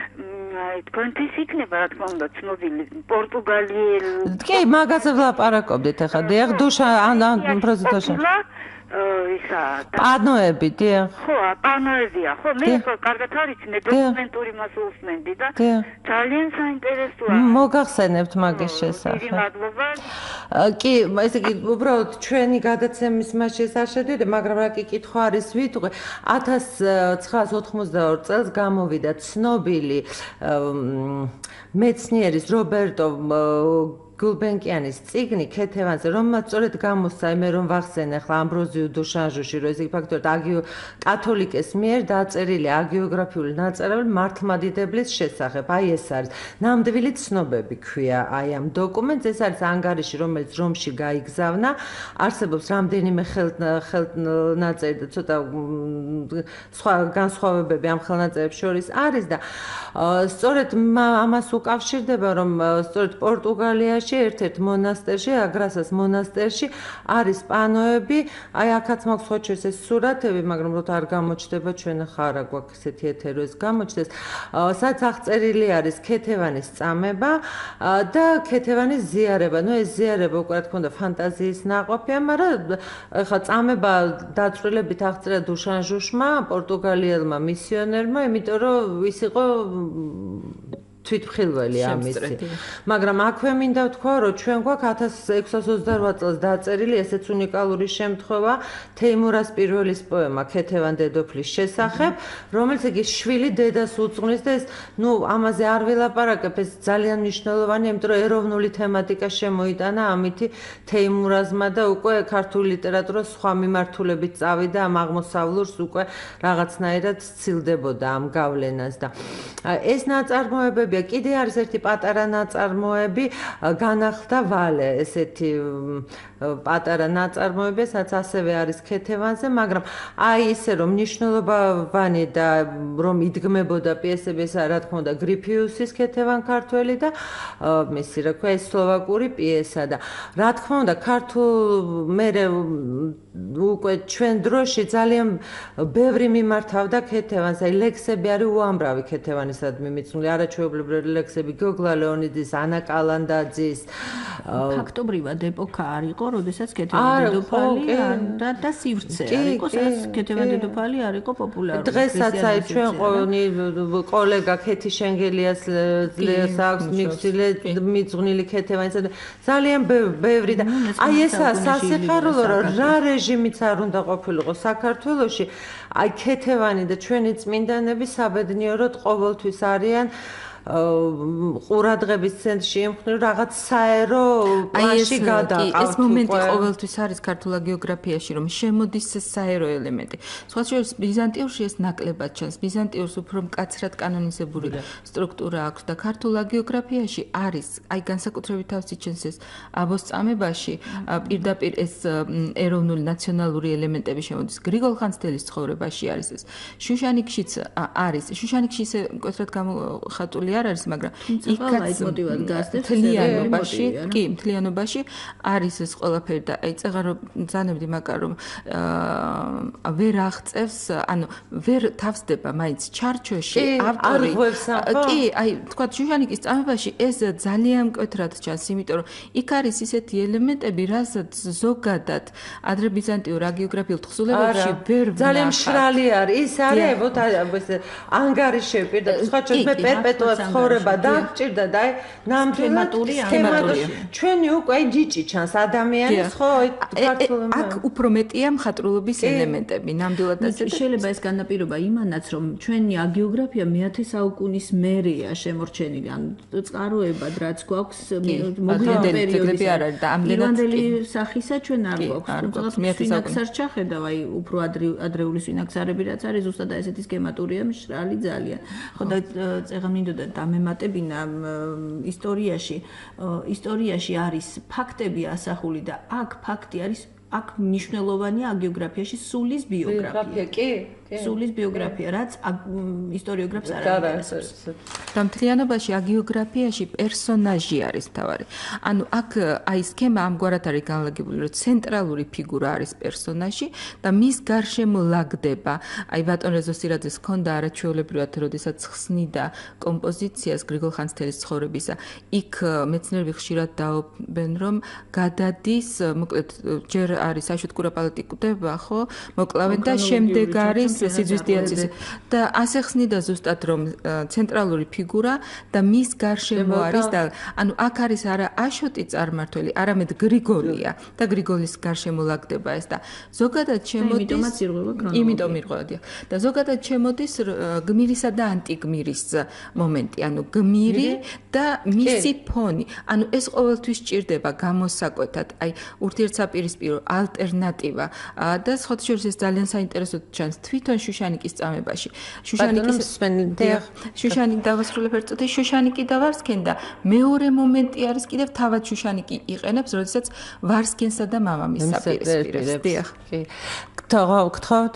აი თქვენთვის იქნება, რა თქმა უნდა, ცნობილი პორტუგალიელ. კი, მაგაზე ვლაპარაკობდით ახლა. დიახ, დუშა ან ან პროზიტოშა. ისა პანოები, დიახ. ხო, პანოებია. ხო, მე ხო კარგად არის, მე დოკუმენტური მას უსმენდი და ძალიან საინტერესოა. მოგახსენებთ მაგის შესახებ. დიდი მადლობა. კი, ესე იგი, უბრალოდ ჩვენი გადაცემის მასში არ შედიოდა, მაგრამ რა კი კითხვა არის ვიტყვი, ათას ცხრაას ოთხმოცდაორ წელს გამოვიდა ცნობილი მეცნიერის რობერტო გულბენკიანის წიგნი ქეთევანზე, რომელმაც სწორედ გამოსცა, მე რომ ვახსენე ახლა ამბროზიუ დუშანჟუში, რომ ეს ფაქტორად აგიო კათოლიკეს მიერ დაწერილი აგიოგრაფიული ნაწარმოები მართლმადიდებლის შესახებ. აი ეს არის ნამდვილი ცნობები ქვია აი ამ დოკუმენტს, ეს არის ანგარიში, რომელიც რომში გაიგზავნა, არსებობს რამდენიმე ხელნაწერი და ცოტა სხვა განსხვავებები ამ ხელნაწერებს შორის არის და სწორედ ამას უკავშირდება, რომ სწორედ პორტუგალიაში ერთ-ერთ მონასტერში, აგრასას მონასტერში არის პანოები, აი აქაც მაქვს ხოჩეს ეს სურათები, მაგრამ როცა არ გამოჩნდება ჩვენ ახლა არა გვაქვს ესეთი ეთერო ეს გამოჩნდეს. სადაც აღწერილი არის ქეთევანის წამება და ქეთევანის ზიარება. ნუ ეს ზიარება უკვე რა თქმა უნდა ფანტაზიის ნაყოფია, მაგრამ ახლა წამება დაწვრილებით აღწერა დუშანჟუშმა, პორტუგალიელმა მისიონერმა, იმიტომ რომ ის იყო თვითმხილველი ამისი. მაგრამ აქვე მინდა ვთქვა, რომ ჩვენ გვაქვს ათას ექვსას ოცდარვა წელს დაწერილი ესეც უნიკალური შემთხვევა თეიმურას პირველის პოემა ქეთევან დედოფლის შესახებ, რომელიც იგი შვილი დედას უძღვნის და ეს, ნუ ამაზე არ ვილაპარაკებ, ეს ძალიან მნიშვნელოვანია, იმიტომ რომ ეროვნული თემატიკა შემოიტანა ამითი თეიმურაზმა და უკვე ქართული ლიტერატურა სხვა მიმართულებით წავიდა ამ აღმოსავლურს უკვე რაღაცნაირად სცილდებოდა ამ გავლენას და ეს ნაწარმოებები კიდე არის ერთი პატარა ნაწარმოები განახლდა ვალე ესეთი პატარა ნაწარმოები სადაც ასევე არის ქეთევანზე მაგრამ აი ისე რომ მნიშვნელობანი და რომ იდგმებოდა პიესები ეს რა თქმა უნდა გრიფიუსის ქეთევან ქართველი და მისი რა ქვია სლოვაკური პიესა და რა თქმა უნდა ქართულ მე უკვე ჩვენ დროში ძალიან ბევრი მიმართავდა ქეთევანს აი ლექსები არის უამრავი ქეთევანისადმი მიცნული არაჩვეულებრივ მასშტაბლებრივი ლექსები გოგლა ლეონიძის, ანა კალანდაძის. ფაქტობრივად ეპოქა არ იყო, როდესაც ქეთევან დედოფალი და და სივრცე არ იყო, სადაც ქეთევან დედოფალი არ იყო პოპულარული. დღესაც აი ჩვენ კოლეგა ქეთი შენგელიას ძლიერს აქვს მიქსილე მიძღვნილი ქეთევანი ძალიან ბევრი და აი ესაა სასიხარულო რომ რა რეჟიმიც არ უნდა ყოფილიყო საქართველოში აი ქეთევანი და ჩვენი წმინდანები საბედნიეროდ ყოველთვის არიან ყურადღების ცენტრში ემხნე რაღაც საერო პლანში გადაყავთ. ეს მომენტი ყოველთვის არის ქართულ გეოგრაფიაში, რომ შემოდის საერო ელემენტი. სხვა შორის ბიზანტიურში ეს ნაკლებად ჩანს. ბიზანტიურს უფრო მკაცრად კანონიზებული სტრუქტურა აქვს და ქართულ გეოგრაფიაში არის, აი განსაკუთრებით თავს იჩენს ეს აბოსწამებაში, პირდაპირ ეს ეროვნული ნაციონალური ელემენტები შემოდის. გრიგოლ ხანძთელის ცხოვრებაში არის ეს. შუშანიკშიც არის. შუშანიკში ისე მკვეთრად გამოხატული არ არის, მაგრამ იქაც მთლიანობაში, კი, მთლიანობაში არის ეს ყველაფერი და აი წეღარ მძანებდი, მაგრამ რომ ვერ აღწევს, ანუ ვერ თავსდება მაინც ჩარჩოში ავტორი. კი, აი თქვა შუშანიკის წამებაში ეს ძალიან მკვეთრად ჩანს, იმიტომ რომ იქ არის ისეთი ელემენტები, რასაც ზოგადად ადრე ბიზანტიურ აგიოგრაფიულ თხზულებებში ვერ ვნახავთ. ძალიან მშრალი არის. ის არის, ეს ანგარიშები და სხვა ჩვენ პერპეტუა ცხოვრება დამჭირდა და აი ნამდვილად სქემატურია. ჩვენი უკვე აი ჯიჭი ჩანს ადამიანის ხო ქართულმა. აქ უფრო მეტია მხატვრულობის ელემენტები, ნამდვილად ასე. შეიძლება ეს განაპირობა იმანაც, რომ ჩვენი აგეოგრაფია მეათე საუკუნის მერეა შემორჩენილი, ან წყაროებად რაც გვაქვს მოგვიანებით პერიოდში არ არის და ამდენად ირლანდელი სახისა ჩვენ არ გვაქვს. სვინაქს არ ჩახედავ, აი უფრო ადრეული სვინაქსარები რაც არის, ზუსტად ესეთი სქემატურია მშრალი ძალიან. ხო და წეღა მინდოდა დამემატებინა ისტორიაში ისტორიაში არის ფაქტები ასახული და აქ ფაქტი არის აქ მნიშვნელოვანია აგეოგრაფიაში სულის ბიოგრაფია. კი, სულის ბიოგრაფია, რაც ისტორიოგრაფს არ აინტერესებს. და მთლიანობაში აგეოგრაფიაში პერსონაჟი არის მთავარი. ანუ აქ აი სქემა ამგვარად არის განლაგებული, რომ ცენტრალური ფიგურა არის პერსონაჟი და მის გარშემო ლაგდება. აი ბატონ რეზო სირაძეს ჰქონდა არაჩვეულებრივად, როდესაც ხსნიდა კომპოზიციას გრიგოლ ხანძთელის ცხოვრებისა. იქ მეცნიერები ხშირად დაობენ, რომ გადადის, მოკლედ ჯერ არის აშოტ კურაპალატი კვდება, ხო? მოკლავენ და შემდეგ არის სიძვის დიაცეზი. და ასე ხსნიდა ზუსტად, რომ ცენტრალური ფიგურა და მის გარშემო არის და ანუ აქ არის არა აშოტი წარმართველი, არამედ გრიგოლია და გრიგოლის გარშემო ლაგდება ეს და ზოგადად შემოდის იმიტომაც ირღვევა ქრონოლოგია. იმიტომ ირღვევადია. და ზოგადად შემოდის გმირისა და ანტიგმირის მომენტი, ანუ გმირი და მისი ფონი. ანუ ეს ყოველთვის ჭირდება გამოსაკვეთად, აი ურთიერთსაპირისპირო ალტერნატივა და სხვა შორის ეს ძალიან საინტერესო ჩანს თვითონ შუშანიკის წამებაში. შუშანიკის შუშანიკი დავასრულებ ერთ წუთი, შუშანიკი დავარსკენ და მეორე მომენტი არის კიდევ თავად შუშანიკი იყენებს, როდესაც ვარსკენსა და მამამისს აპირისპირებს. დიახ. კი. გთხოვთ?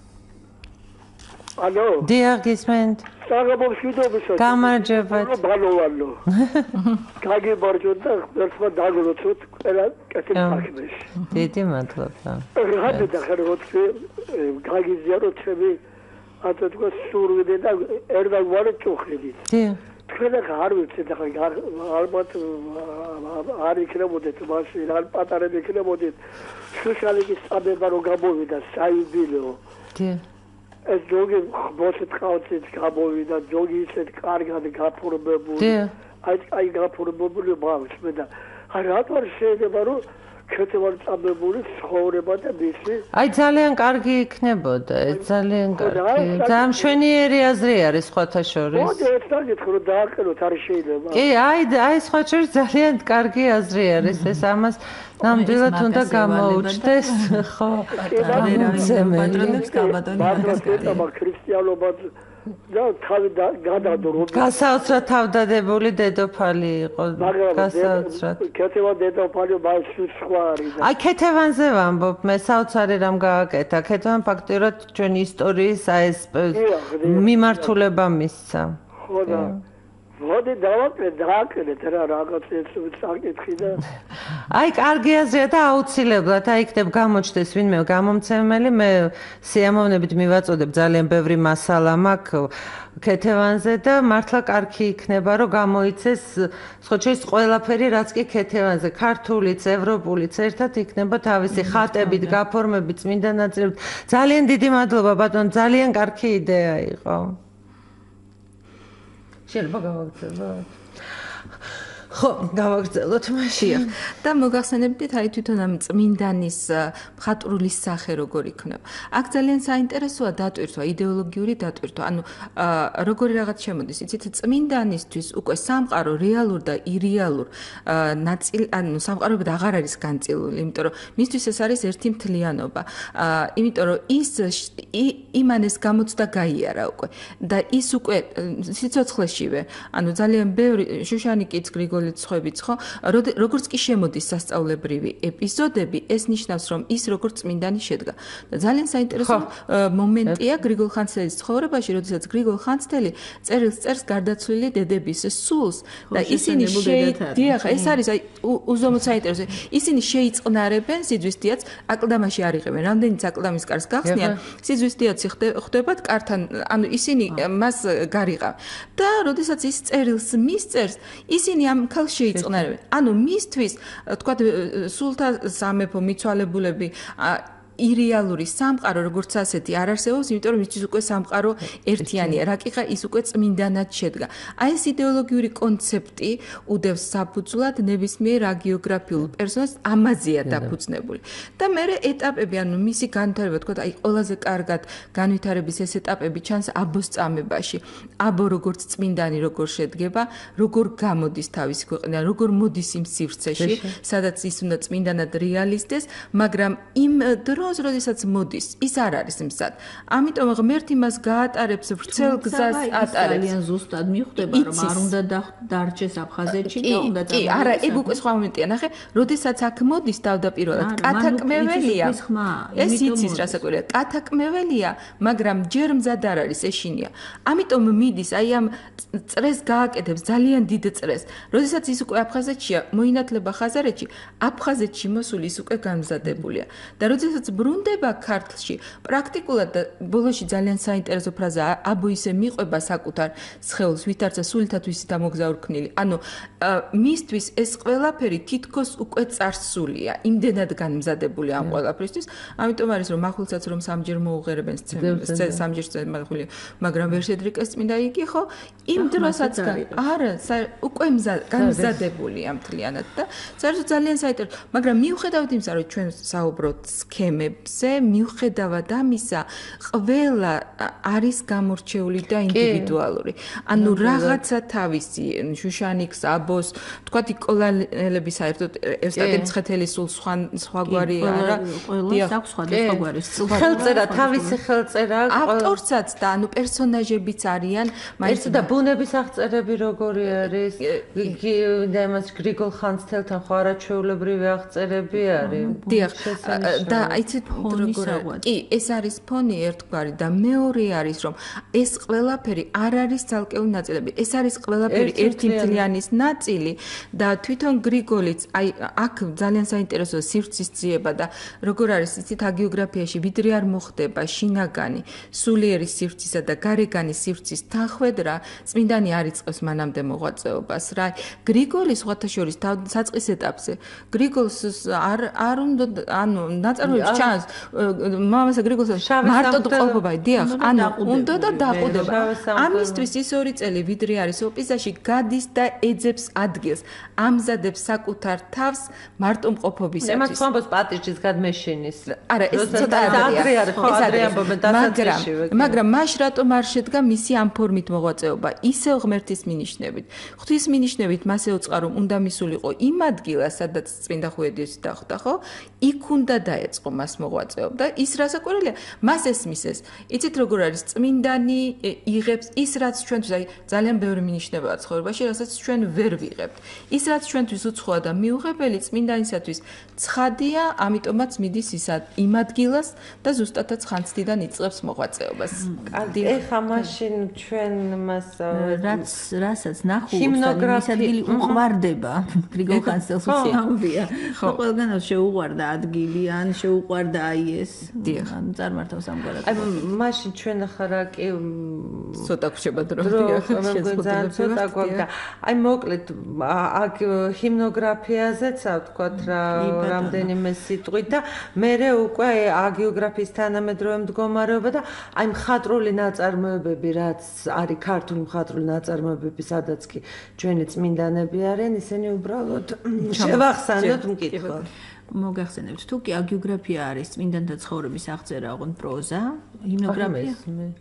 ალო. დიახ, გისმენთ. საგამომშვიდობისა. გამარჯობა. ბალოვანო. გაგებარჯოთ და ერთმა დაგროცოთ ყველა კეთილ საქმეს. დიდი მადლობა. რადგან და ხერხოთ გაგიზიაროთ ჩემი ასე თქვა სურვილი და ერდა გვარი წუხიდით. დიახ. თქვენ არ ვიცით და ალბათ არ იქნებოდეთ მასში, რა პატარები იქნებოდეთ. შუშალიკის წამება რომ გამოვიდა საიუბილეო. დიახ. ეს ჯოგი ხბოსით ყავცით გამოვიდა, ჯოგი ისეთ კარგად გაფორმებული. აი აი გაფორმებული ბავშვი და აი რატო შეიძლება რომ ქეთევან წამებული ცხოვრება და მისი აი ძალიან კარგი იქნებოდა, ეს ძალიან კარგი. ძალიან მშვენიერი აზრი არის სხვათა შორის. მოდი ეს დაგეთქო რომ დააყენოთ არ შეიძლება. კი, აი აი სხვა შორის ძალიან კარგი აზრი არის, ეს ამას ნამდვილად უნდა გამოუჩნდეს, ხო? პატრონებს გაბატონი მაგასკეტა ქრისტიანობა და თავი გადადრო. გასაოცრად თავდადებული დედოფალი იყო. გასაოცრად. ქეთევან დედოფალი ბავშვი სხვა არის. აი ქეთევანზე ვამბობ, მე საოცარი რამ გააკეთა. ქეთევან ფაქტიურად ჩვენი ისტორიის აი ეს მიმართულება მისცა. ხო და მოდი დავაკრე დააკრეთ რა რაღაც ეს საკითხი და აი კარგი აზრია და აუცილებლად აი იქნებ გამოჩნდეს ვინმე გამომცემელი მე სიამოვნებით მივაწოდებ ძალიან ბევრი მასალა მაქვს ქეთევანზე და მართლა კარგი იქნება რომ გამოიცეს სხვა შეიძლება ყველაფერი რაც კი ქეთევანზე ქართულიც ევროპულიც ერთად იქნება თავისი ხატებით გაფორმებით წმინდა ნაწილებით ძალიან დიდი მადლობა ბატონო ძალიან კარგი იდეა იყო შეიძლება გავაგრძელოთ ხო, გავაგრძელოთ მაშინ. და მოგახსენებდით აი თვითონ ამ წმინდანის მხატვრული სახე როგორ იქნება. აქ ძალიან საინტერესოა დატვირთვა, იდეოლოგიური დატვირთვა. ანუ როგორი რაღაც შემოდის, იცით, წმინდანისთვის უკვე სამყარო რეალურ და ირეალურ ნაწილ, ანუ სამყაროებად აღარ არის განწილული, იმიტომ რომ მისთვის ეს არის ერთი მთლიანობა. იმიტომ რომ ის იმანეს გამოცდა გაიარა უკვე და ის უკვე სიცოცხლეშივე, ანუ ძალიან ბევრი შუშანიკიც გრიგოლიც ხვებიც ხო როგორც კი შემოდის სასწauლებრივი ეპიზოდები ეს ნიშნავს რომ ის როგორც წმინდანი შედგა და ძალიან საინტერესო მომენტია გრიგოლ ხანძთელის ცხოვრებაში როდესაც გრიგოლ ხანძთელი წერილს წერს გარდაცვლილი დედების სულს და ისინი შეიდიახ ეს არის აი უზომოდ საინტერესო ისინი შეიწყნარებენ სიძვისდიაც აკლდამაში არ იღებენ რამდენიც აკლდამის კარს გახსნიან სიძვისდიაცი ხდებათ კართან ანუ ისინი მას გარიყავ და როდესაც ის წერილს მისწერს ისინი ამ ქალს შეიწყნარებენ. ანუ მისთვის, თქვათ, სულთა სამეფო მიცვალებულები ირეალური სამყარო როგორც ასეთი არ არსებობს, იმიტომ რომ მისთვის უკვე სამყარო ერთიანია. რაკიღა ის უკვე წმინდანად შედგა. აი ეს იდეოლოგიური კონცეფტი უდევს საფუძვლად ნებისმიერ აგიოგრაფიულ პერსონაჟს ამაზეა დაფუძნებული. და მერე ეტაპები, ანუ მისი განვითარება, თქვათ, აი ყველაზე კარგად განვითარების ეს ეტაპები ჩანს აბოს წამებაში. აბო როგორც წმინდანი როგორ შედგება, როგორ გამოდის თავისი ქვეყნიდან, როგორ მოდის იმ სივრცეში, სადაც ის უნდა წმინდანად რეალისტდეს, მაგრამ იმ დროს როდესაც მოდის, ის არ არის მზად. ამიტომ ღმერთი მას გაატარებს ვრცელ გზას ატარებს. ძალიან ზუსტად მიხვდება, რომ არ უნდა დარჩეს აფხაზეთში და უნდა კი, არა, ეგ უკვე სხვა მომენტია, ნახე, როდესაც აქ მოდის თავდაპირველად, კათაკმეველია. ეს იცის რასაკვირველია, კათაკმეველია, მაგრამ ჯერ მზად არ არის ეშინია. ამიტომ მიდის, აი ამ წრეს გააკეთებს, ძალიან დიდ წრეს. როდესაც ის უკვე აფხაზეთშია, მოინათლება ხაზარეთში, აფხაზეთში მოსული ის უკვე განმზადებულია. და როდესაც ბრუნდება ქართლში პრაქტიკულად და ბოლოში ძალიან საინტერესო ფრაზაა აბო ისე მიყვება საკუთარ სხეულს ვითარცა სულითად ვისით ამოგზაურქნილი ანუ მისთვის ეს ყველაფერი თითქოს უკვე წარსულია იმდენად განმზადებული ამ ყველაფრისთვის ამიტომ არის რომ მახულსაც რომ სამჯერ მოუღერებენ სამჯერ მახული მაგრამ ვერ შედრიკეს წმინდა იგი ხო იმ დროსაც არა უკვე განმზადებულია მთლიანად და ძალიან საინტერესო მაგრამ მიუხედავად იმისა რომ ჩვენ საუბრობთ სქემებზე მიუხედავად ამისა ყველა არის გამორჩეული და ინდივიდუალური. ანუ რაღაცა თავისი შუშანიკს აბოს თქვა იკოლალები საერთოდ ევსტატე მცხეთელის სულ სხვა სხვაგვარი არა ყველას აქვს სხვადასხვაგვარი ხელწერა თავისი ხელწერა ავტორსაც და ანუ პერსონაჟებიც არიან მაინც და ბუნების აღწერები როგორი არის და იმას გრიგოლ ხანძთელთან ხო არაჩვეულებრივი აღწერები არის დიახ და იცით როგორ კი ეს არის ფონი ერთგვარი და მეორე არის რომ ეს ყველაფერი არ არის ცალკეული ნაწილები ეს არის ყველაფერი ერთი მთლიანის ნაწილი და თვითონ გრიგოლიც აი აქ ძალიან საინტერესოა სივრცის ძიება და როგორ არის იცით აგიოგრაფიაში ვიდრე არ მოხდება შინაგანი სულიერი სივრცისა და გარეგანი სივრცის თანხვედრა წმინდანი არ იწყებს მანამდე მოღვაწეობას რა გრიგოლის სხვათა შორის საწყის ეტაპზე გრიგოლს არ არ უნდა ანუ ნაწარმოებში ჩანს მამასა გრიგოლს მარტო ყოფობა დიახ ანუ უნდა და დაყუდება ამისთვის ის ორი წელი ვიდრე არის ოპიზაში გადის და ეძებს ადგილს ამზადებს საკუთარ თავს მარტო მყოფობისათვის ემაც ხომბოს პატიჟის გადმეშინის არა ეს ცოტა ადრე არის ხო ადრე ამბობენ დასაწყისში მაგრამ მაშ რატომ არ შედგა მისი ამ ფორმით მოღვაწეობა ისევ ღმერთის მინიშნებით ღვთის მინიშნებით მას ეუწყა რომ უნდა მისულიყო იმ ადგილას სადაც წმინდა ხვედიოსი დახვდა ხო იქ უნდა დაეწყო მას მას მოღვაწეობდა. ის რასაკვირველია, მას ესმის ეს. იცით როგორ არის წმინდანი იღებს ის რაც ჩვენთვის აი ძალიან ბევრი მინიშნებაა ცხოვრებაში, რასაც ჩვენ ვერ ვიღებთ. ის რაც ჩვენთვის უცხოა და მიუღებელი წმინდანისათვის ცხადია, ამიტომაც მიდის ისა იმ ადგილას და ზუსტადაც ხანძთიდან იწყებს მოღვაწეობას. კარგი, ეხა მაშინ ჩვენ მას რაც რასაც ნახულობს და ის ადგილი უყვარდება. გრიგოლ ხანძთელს უცნაურია. ხო, ყველგანაც შეუყვარდა ადგილი ან შეუყვარდა აი ეს. ან წარმართავს ამგვარად. აი მაშინ ჩვენ ახლა რა კი ცოტა გვჭება დრო. ძალიან ცოტა გვაქვს და აი მოკლედ აქ ჰიმნოგრაფიაზეც ვთქვათ რა რამდენიმე სიტყვით და მე უკვე აგიოგრაფიის თანამედროვე მდგომარეობა და აი მხატვრული ნაწარმოებები რაც არის ქართული მხატვრული ნაწარმოებები სადაც კი ჩვენი წმინდანები არიან ისინი უბრალოდ შევახსენოთ მკითხვა. მოგახსენებთ თუ კი აგიოგრაფია არის წმინდანთა ცხოვრების აღწერა ოღონდ პროზა, ჰიმნოგრაფია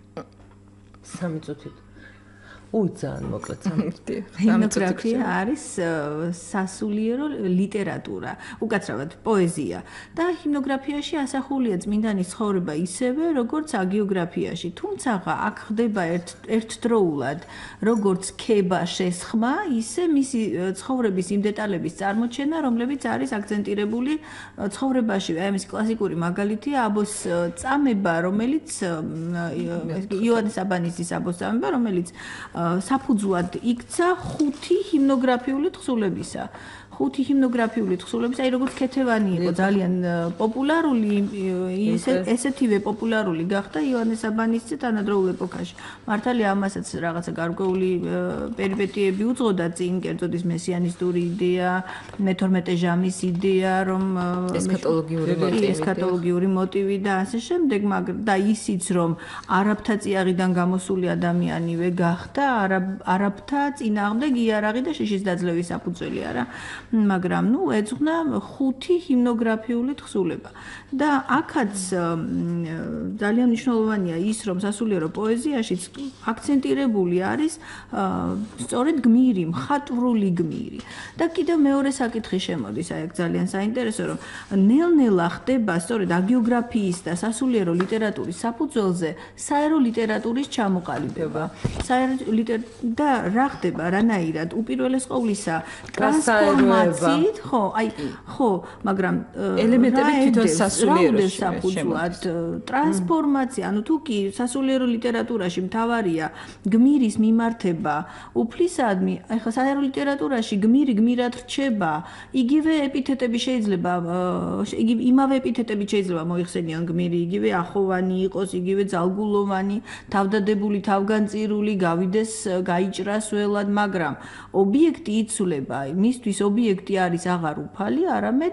სამი წუთით უი ძალიან მოკლედ სამი ჰიმნოგრაფია არის სასულიერო ლიტერატურა, უკაცრავად პოეზია და ჰიმნოგრაფიაში ასახულია წმინდანის ცხოვრება ისევე როგორც აგიოგრაფიაში, თუმცა აქ ხდება ერთ ერთდროულად როგორც ქება შესხმა, ისე მისი ცხოვრების იმ დეტალების წარმოჩენა, რომლებიც არის აქცენტირებული ცხოვრებაში. აი ამის კლასიკური მაგალითია აბოს წამება, რომელიც იოანეს აბანისის აბოს წამება, რომელიც საფუძვლად იქცა ხუთი ჰიმნოგრაფიული თხზულებისა. ხუთი ჰიმნოგრაფიული თხზულების, აი როგორც ქეთევანი იყო ძალიან პოპულარული, ისე ესეთივე პოპულარული გახდა იოანეს აბანისძე თანადროულ ეპოქაში. მართალია ამასაც რაღაცა გარკვეული პერიპეტიები უძღოდა წინ, კერძოდ ის მესიანისტური იდეა, მეთორმეტე ჟამის იდეა, რომ ესქატოლოგიური მოტივი, ესქატოლოგიური მოტივი და ასე შემდეგ, მაგრამ და ისიც რომ არაბთა წიაღიდან გამოსული ადამიანივე გახდა, არაბთა წინააღმდეგ იარაღი და შიშის დაძლევის საფუძველი არა. მაგრამ ნუ ეძღვნა ხუთი ჰიმნოგრაფიული თხზულება და აქაც ძალიან მნიშვნელოვანია ის რომ სასულიერო პოეზიაშიც აქცენტირებული არის სწორედ გმირი, მხატვრული გმირი და კიდევ მეორე საკითხი შემოდის აი აქ ძალიან საინტერესო რომ ნელ-ნელა ხდება სწორედ აგიოგრაფიის და სასულიერო ლიტერატურის საფუძველზე საერო ლიტერატურის ჩამოყალიბება საერო და რა ხდება რანაირად უპირველეს ყოვლისა ტრანსფორმაცია მაცით, ხო, აი, ხო, მაგრამ ელემენტები თვითონ სასულიეროში საფუძვლად ტრანსფორმაცია, ანუ თუ კი სასულიერო ლიტერატურაში მთავარია გმირის მიმართება უფლისადმი, აი ხა საერო ლიტერატურაში გმირი გმირად რჩება, იგივე ეპითეტები შეიძლება, იგივე იმავე ეპითეტები შეიძლება მოიხსენიონ გმირი, იგივე ახოვანი იყოს, იგივე ძალგულოვანი, თავდადებული, თავგანწირული, გავიდეს, გაიჭრას ველად, მაგრამ ობიექტი იცვლება, მისთვის ობიექტი არის აღარ უფალი, არამედ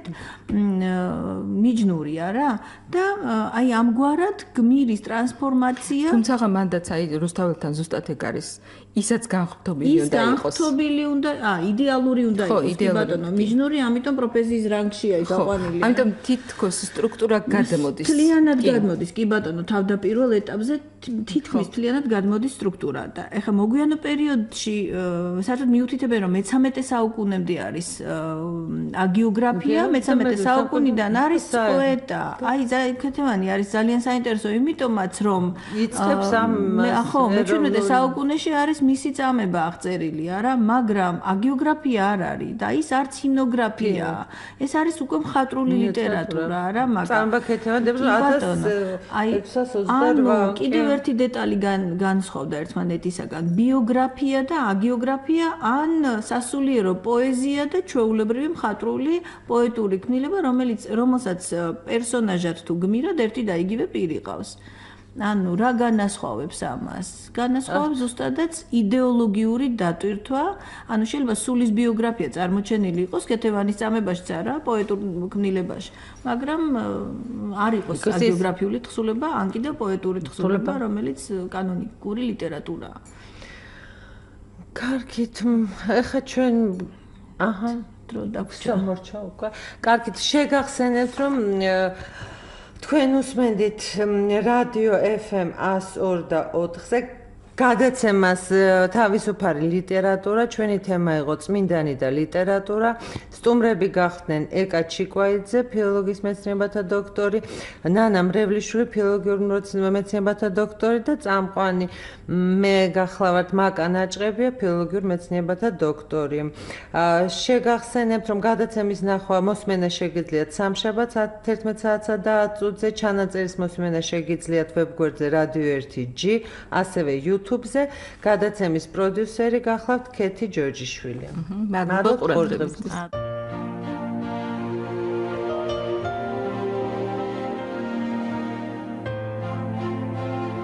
მიჯნურია რა და აი ამგვარად გმირის ტრანსფორმაცია თუმცა მანდაც აი რუსთაველთან ზუსტად ეგ არის ისაც განხტობილი უნდა იყოს. ის განხტობილი უნდა, ა იდეალური უნდა იყოს, კი ბატონო, მიჯნური, ამიტომ პროფესიის რანგშია გაყვანილი. ამიტომ თითქოს სტრუქტურა გადმოდის. მთლიანად გადმოდის, კი ბატონო, თავდაპირველ ეტაპზე თითქმის მთლიანად გადმოდის სტრუქტურა და ეხლა მოგვიანო პერიოდში საერთოდ მიუთითებენ რომ მესამე საუკუნემდე არის აგიოგრაფია, მესამე საუკუნიდან არის პოეტა. აი ქეთევანი არის ძალიან საინტერესო, იმიტომაც რომ იწყებს ამ ხო, მეჩვენე საუკუნეში არის მისი წამება აღწერილი, არა, მაგრამ აგიოგრაფია არ არის და ის არც ჰიმნოგრაფია. ეს არის უკვე მხატვრული ლიტერატურა, არა, მაგრამ წამება ქეთევანებს ათას ოცდარვა. კიდევ ერთი დეტალი განსხვავდა ერთმანეთისაგან. ბიოგრაფია და აგიოგრაფია ან სასულიერო პოეზია და ჩვეულებრივი მხატვრული პოეტური ქმნილება, რომელიც რომელსაც პერსონაჟად თუ გმირად ერთი და იგივე პირი ყავს. ანუ რა განასხვავებს ამას? განასხვავებს ზუსტადაც იდეოლოგიური დატვირთვა, ანუ შეიძლება სულის ბიოგრაფია წარმოჩენილი იყოს ქეთევანის წამებაშიც არა, პოეტურ ქმნილებაში, მაგრამ არ იყოს აგიოგრაფიული თხზულება, ან კიდევ პოეტური თხზულება, რომელიც კანონიკური ლიტერატურაა. კარგით, ეხლა ჩვენ აჰა, დრო დაგვჭა. მორჩა უკვე. კარგით, შეგახსენებთ რომ თქვენ უსმენდით რადიო ეფ ემ εκατო ორი და ოთხზე გადაცემას თავისუფალი ლიტერატურა, ჩვენი თემა იყო წმინდანი და ლიტერატურა. სტუმრები გახდნენ ეკა ჩიკვაიძე, ფილოლოგიის მეცნიერებათა დოქტორი, ნანა მრევლიშვილი, ფილოლოგიურ მეცნიერებათა დოქტორი და წამყვანი მე გახლავართ მაკა ნაჭყებია, ფილოლოგიურ მეცნიერებათა დოქტორი. შეგახსენებთ, რომ გადაცემის ნახვა მოსმენა შეგიძლიათ სამშაბათს თერთმეტ საათსა და ათ წუთზე, ჩანაწერის მოსმენა შეგიძლიათ ვებგვერდზე რადიო ერთი ჯი, ასევე YouTube-ზე. გადაცემის პროდიუსერი გახლავთ ქეთი ჯორჯიშვილი. მადლობა ყურადღებისთვის.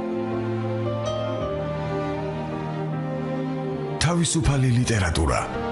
თავისუფალი ლიტერატურა